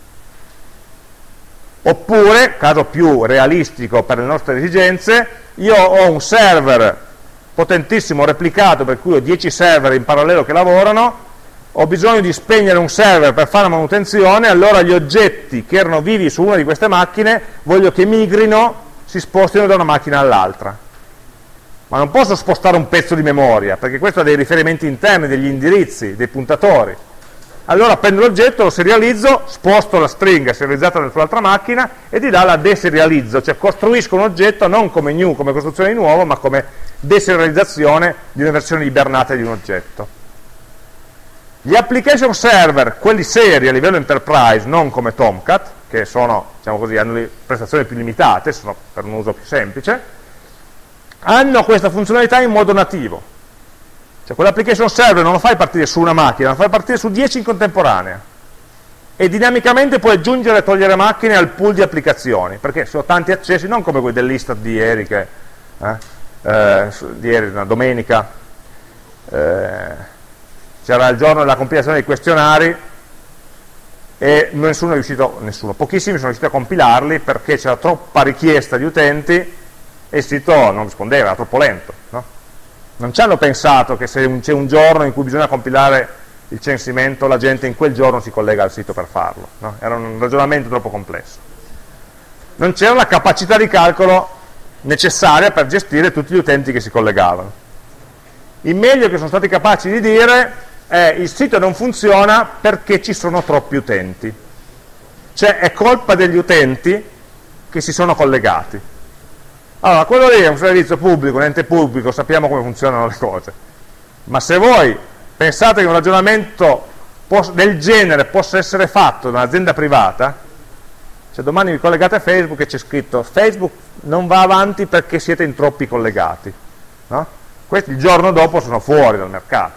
Oppure, caso più realistico per le nostre esigenze, io ho un server potentissimo replicato, per cui ho dieci server in parallelo che lavorano, ho bisogno di spegnere un server per fare la manutenzione, allora gli oggetti che erano vivi su una di queste macchine voglio che migrino, si spostino da una macchina all'altra. Ma non posso spostare un pezzo di memoria, perché questo ha dei riferimenti interni, degli indirizzi, dei puntatori. allora prendo l'oggetto, lo serializzo, sposto la stringa serializzata sull'altra macchina e di là la deserializzo, cioè costruisco un oggetto non come new, come costruzione di nuovo, ma come deserializzazione di una versione ibernata di un oggetto. Gli application server, quelli seri a livello enterprise, non come Tomcat, che sono, diciamo così, hanno le prestazioni più limitate, sono per un uso più semplice, hanno questa funzionalità in modo nativo. Cioè quell'application server non lo fai partire su una macchina, lo fai partire su dieci in contemporanea. E dinamicamente puoi aggiungere e togliere macchine al pool di applicazioni, perché sono tanti accessi, non come quelli dell'Istat di ieri, che, eh, eh, di ieri, una domenica, eh, c'era il giorno della compilazione dei questionari e nessuno è riuscito, nessuno, pochissimi sono riusciti a compilarli perché c'era troppa richiesta di utenti e il sito non rispondeva, era troppo lento, no? Non ci hanno pensato che se c'è un giorno in cui bisogna compilare il censimento, la gente in quel giorno si collega al sito per farlo, no? Era un ragionamento troppo complesso. Non c'era la capacità di calcolo necessaria per gestire tutti gli utenti che si collegavano. Il meglio che sono stati capaci di dire è: il sito non funziona perché ci sono troppi utenti, cioè è colpa degli utenti che si sono collegati. Allora, quello lì è un servizio pubblico, un ente pubblico, sappiamo come funzionano le cose, ma se voi pensate che un ragionamento del genere possa essere fatto da un'azienda privata, se domani vi collegate a Facebook e c'è scritto Facebook non va avanti perché siete in troppi collegati, no? Questi il giorno dopo sono fuori dal mercato.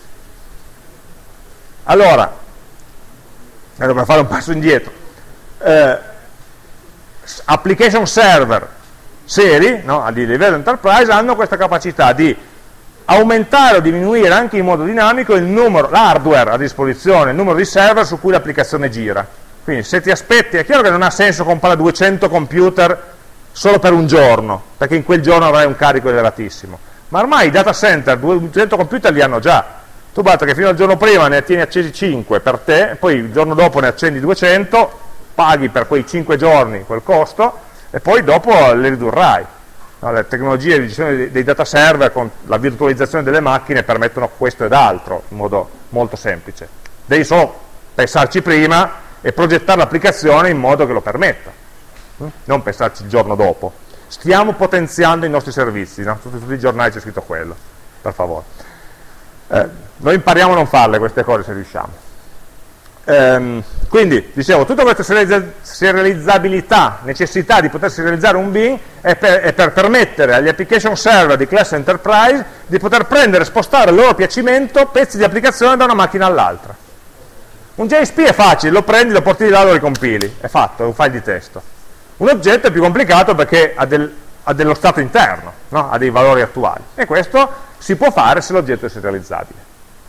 Allora, per fare un passo indietro, eh, application server seri, no, di livello enterprise, hanno questa capacità di aumentare o diminuire anche in modo dinamico il numero, l'hardware a disposizione, il numero di server su cui l'applicazione gira. Quindi se ti aspetti, è chiaro che non ha senso comprare duecento computer solo per un giorno, perché in quel giorno avrai un carico elevatissimo, ma ormai i data center duecento computer li hanno già. Tu basta che fino al giorno prima ne tieni accesi cinque per te, poi il giorno dopo ne accendi duecento, paghi per quei cinque giorni quel costo e poi dopo le ridurrai. No, le tecnologie di gestione dei data server con la virtualizzazione delle macchine permettono questo ed altro in modo molto semplice. Devi solo pensarci prima e progettare l'applicazione in modo che lo permetta, non pensarci il giorno dopo. Stiamo potenziando i nostri servizi, no? Su tutti i giornali c'è scritto quello, per favore. Eh, noi impariamo a non farle queste cose se riusciamo. Ehm, quindi, dicevo, tutta questa serializzabilità, necessità di poter serializzare un bin è per, è per permettere agli application server di classe enterprise di poter prendere e spostare al loro piacimento pezzi di applicazione da una macchina all'altra. Un J S P è facile, lo prendi, lo porti di là, lo ricompili, è fatto, è un file di testo. Un oggetto è più complicato perché ha, del, ha dello stato interno, no? Ha dei valori attuali, e questo si può fare se l'oggetto è serializzabile.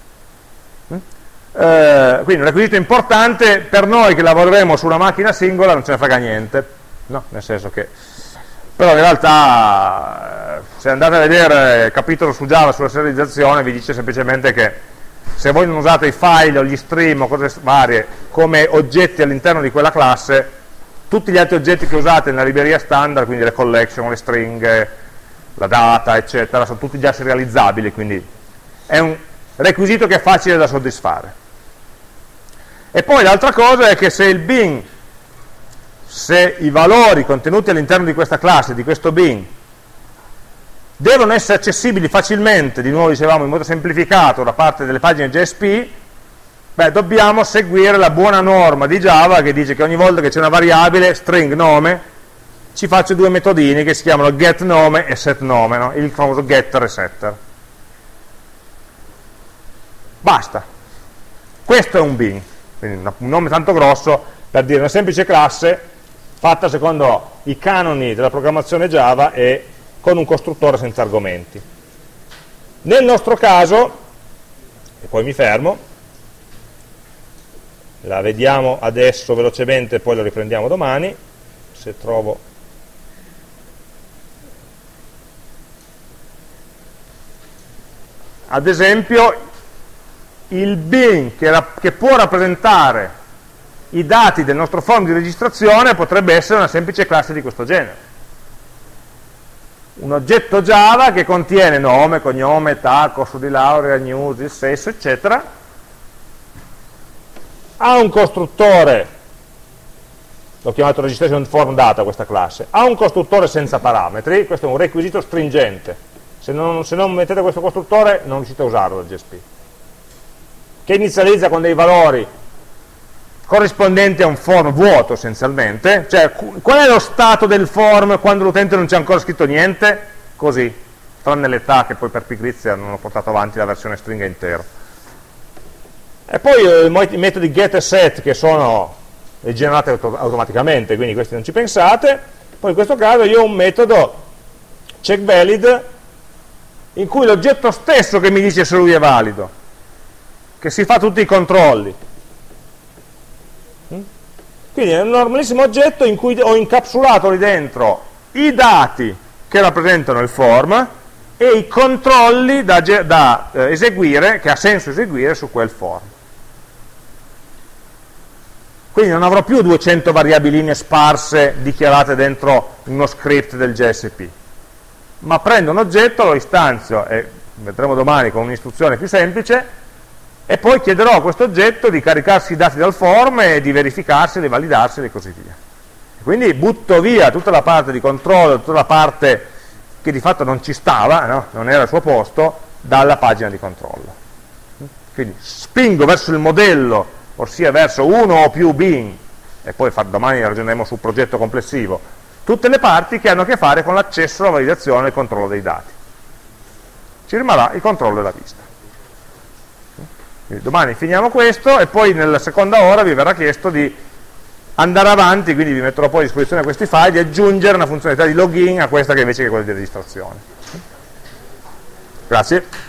Eh, quindi un requisito importante per noi che lavoreremo su una macchina singola, non ce ne frega niente, no? Nel senso che, però in realtà se andate a vedere il capitolo su Java sulla serializzazione vi dice semplicemente che se voi non usate i file o gli stream o cose varie come oggetti all'interno di quella classe, tutti gli altri oggetti che usate nella libreria standard, quindi le collection, le stringhe, la data, eccetera, sono tutti già serializzabili, quindi è un requisito che è facile da soddisfare. E poi l'altra cosa è che se il bin, se i valori contenuti all'interno di questa classe, di questo bin, devono essere accessibili facilmente, di nuovo dicevamo in modo semplificato da parte delle pagine J S P, beh, dobbiamo seguire la buona norma di Java che dice che ogni volta che c'è una variabile string nome ci faccio due metodini che si chiamano getNome e setNome, no? Il famoso getter e setter. Basta. Questo è un bin, quindi un nome tanto grosso per dire una semplice classe fatta secondo i canoni della programmazione Java e con un costruttore senza argomenti. Nel nostro caso, e poi mi fermo, la vediamo adesso velocemente e poi lo riprendiamo domani, se trovo. Ad esempio, il bin che, che può rappresentare i dati del nostro form di registrazione potrebbe essere una semplice classe di questo genere. Un oggetto Java che contiene nome, cognome, età, corso di laurea, news, il sesso, eccetera, ha un costruttore, l'ho chiamato registration form data questa classe, ha un costruttore senza parametri, questo è un requisito stringente, se non, se non mettete questo costruttore non riuscite a usarlo da J S P, che inizializza con dei valori corrispondenti a un form vuoto essenzialmente, cioè qual è lo stato del form quando l'utente non c'è ancora scritto niente? Così, tranne l'età che poi per pigrizia non ho portato avanti la versione stringa intera. E poi eh, i metodi get e set che sono generati auto automaticamente, quindi questi non ci pensate. Poi in questo caso io ho un metodo checkValid in cui l'oggetto stesso che mi dice se lui è valido, che si fa tutti i controlli. Quindi è un normalissimo oggetto in cui ho incapsulato lì dentro i dati che rappresentano il form e i controlli da, da eh, eseguire, che ha senso eseguire su quel form. Quindi non avrò più duecento variabiline sparse dichiarate dentro uno script del J S P, ma prendo un oggetto, lo istanzio, e vedremo domani con un'istruzione più semplice, e poi chiederò a questo oggetto di caricarsi i dati dal form e di verificarseli, validarseli e così via. Quindi butto via tutta la parte di controllo, tutta la parte che di fatto non ci stava, no? Non era al suo posto, dalla pagina di controllo. Quindi spingo verso il modello, ossia verso uno o più bin, e poi domani ragioneremo sul progetto complessivo, tutte le parti che hanno a che fare con l'accesso, la validazione e il controllo dei dati. Ci rimarrà il controllo della vista. Quindi domani finiamo questo e poi nella seconda ora vi verrà chiesto di andare avanti, quindi vi metterò poi a disposizione questi file, di aggiungere una funzionalità di login a questa che invece è quella di registrazione. Grazie.